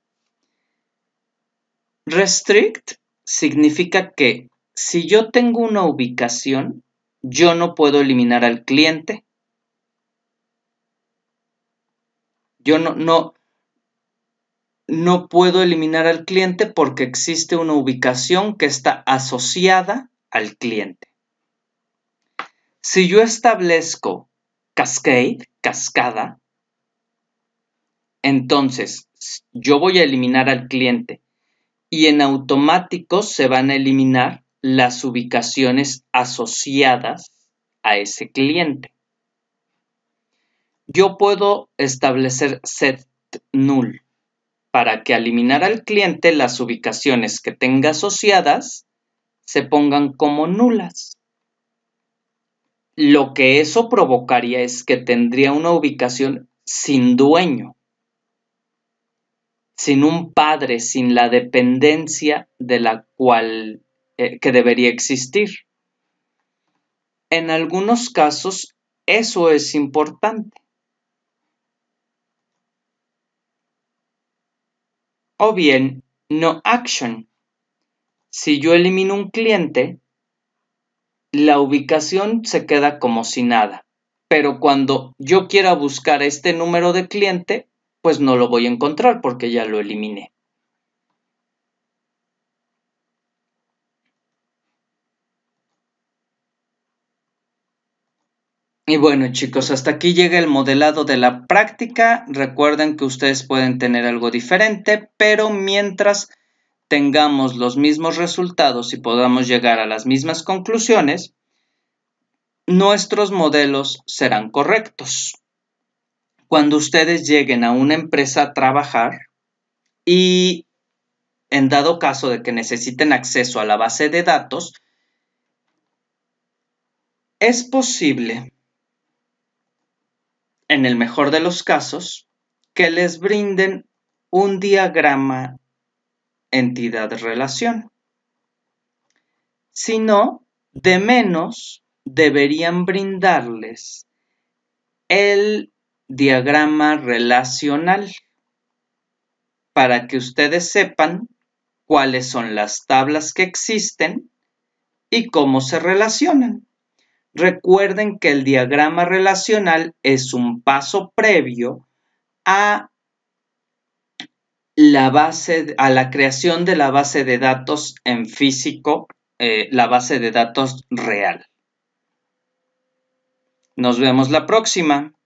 Restrict significa que si yo tengo una ubicación, yo no puedo eliminar al cliente. Yo no puedo eliminar al cliente porque existe una ubicación que está asociada al cliente. Si yo establezco cascada, entonces yo voy a eliminar al cliente y en automático se van a eliminar las ubicaciones asociadas a ese cliente. Yo puedo establecer set null para que al eliminar al cliente las ubicaciones que tenga asociadas se pongan como nulas. Lo que eso provocaría es que tendría una ubicación sin dueño, sin un padre, sin la dependencia de la cual que debería existir. En algunos casos eso es importante. O bien, no action. Si yo elimino un cliente, la ubicación se queda como si nada. Pero cuando yo quiera buscar este número de cliente, pues no lo voy a encontrar porque ya lo eliminé. Y bueno, chicos, hasta aquí llega el modelado de la práctica. Recuerden que ustedes pueden tener algo diferente, pero mientras tengamos los mismos resultados y podamos llegar a las mismas conclusiones, nuestros modelos serán correctos. Cuando ustedes lleguen a una empresa a trabajar y en dado caso de que necesiten acceso a la base de datos, es posible, en el mejor de los casos, que les brinden un diagrama entidad-relación. Si no, de menos deberían brindarles el diagrama relacional para que ustedes sepan cuáles son las tablas que existen y cómo se relacionan. Recuerden que el diagrama relacional es un paso previo a la creación de la base de datos en físico, la base de datos real. Nos vemos la próxima.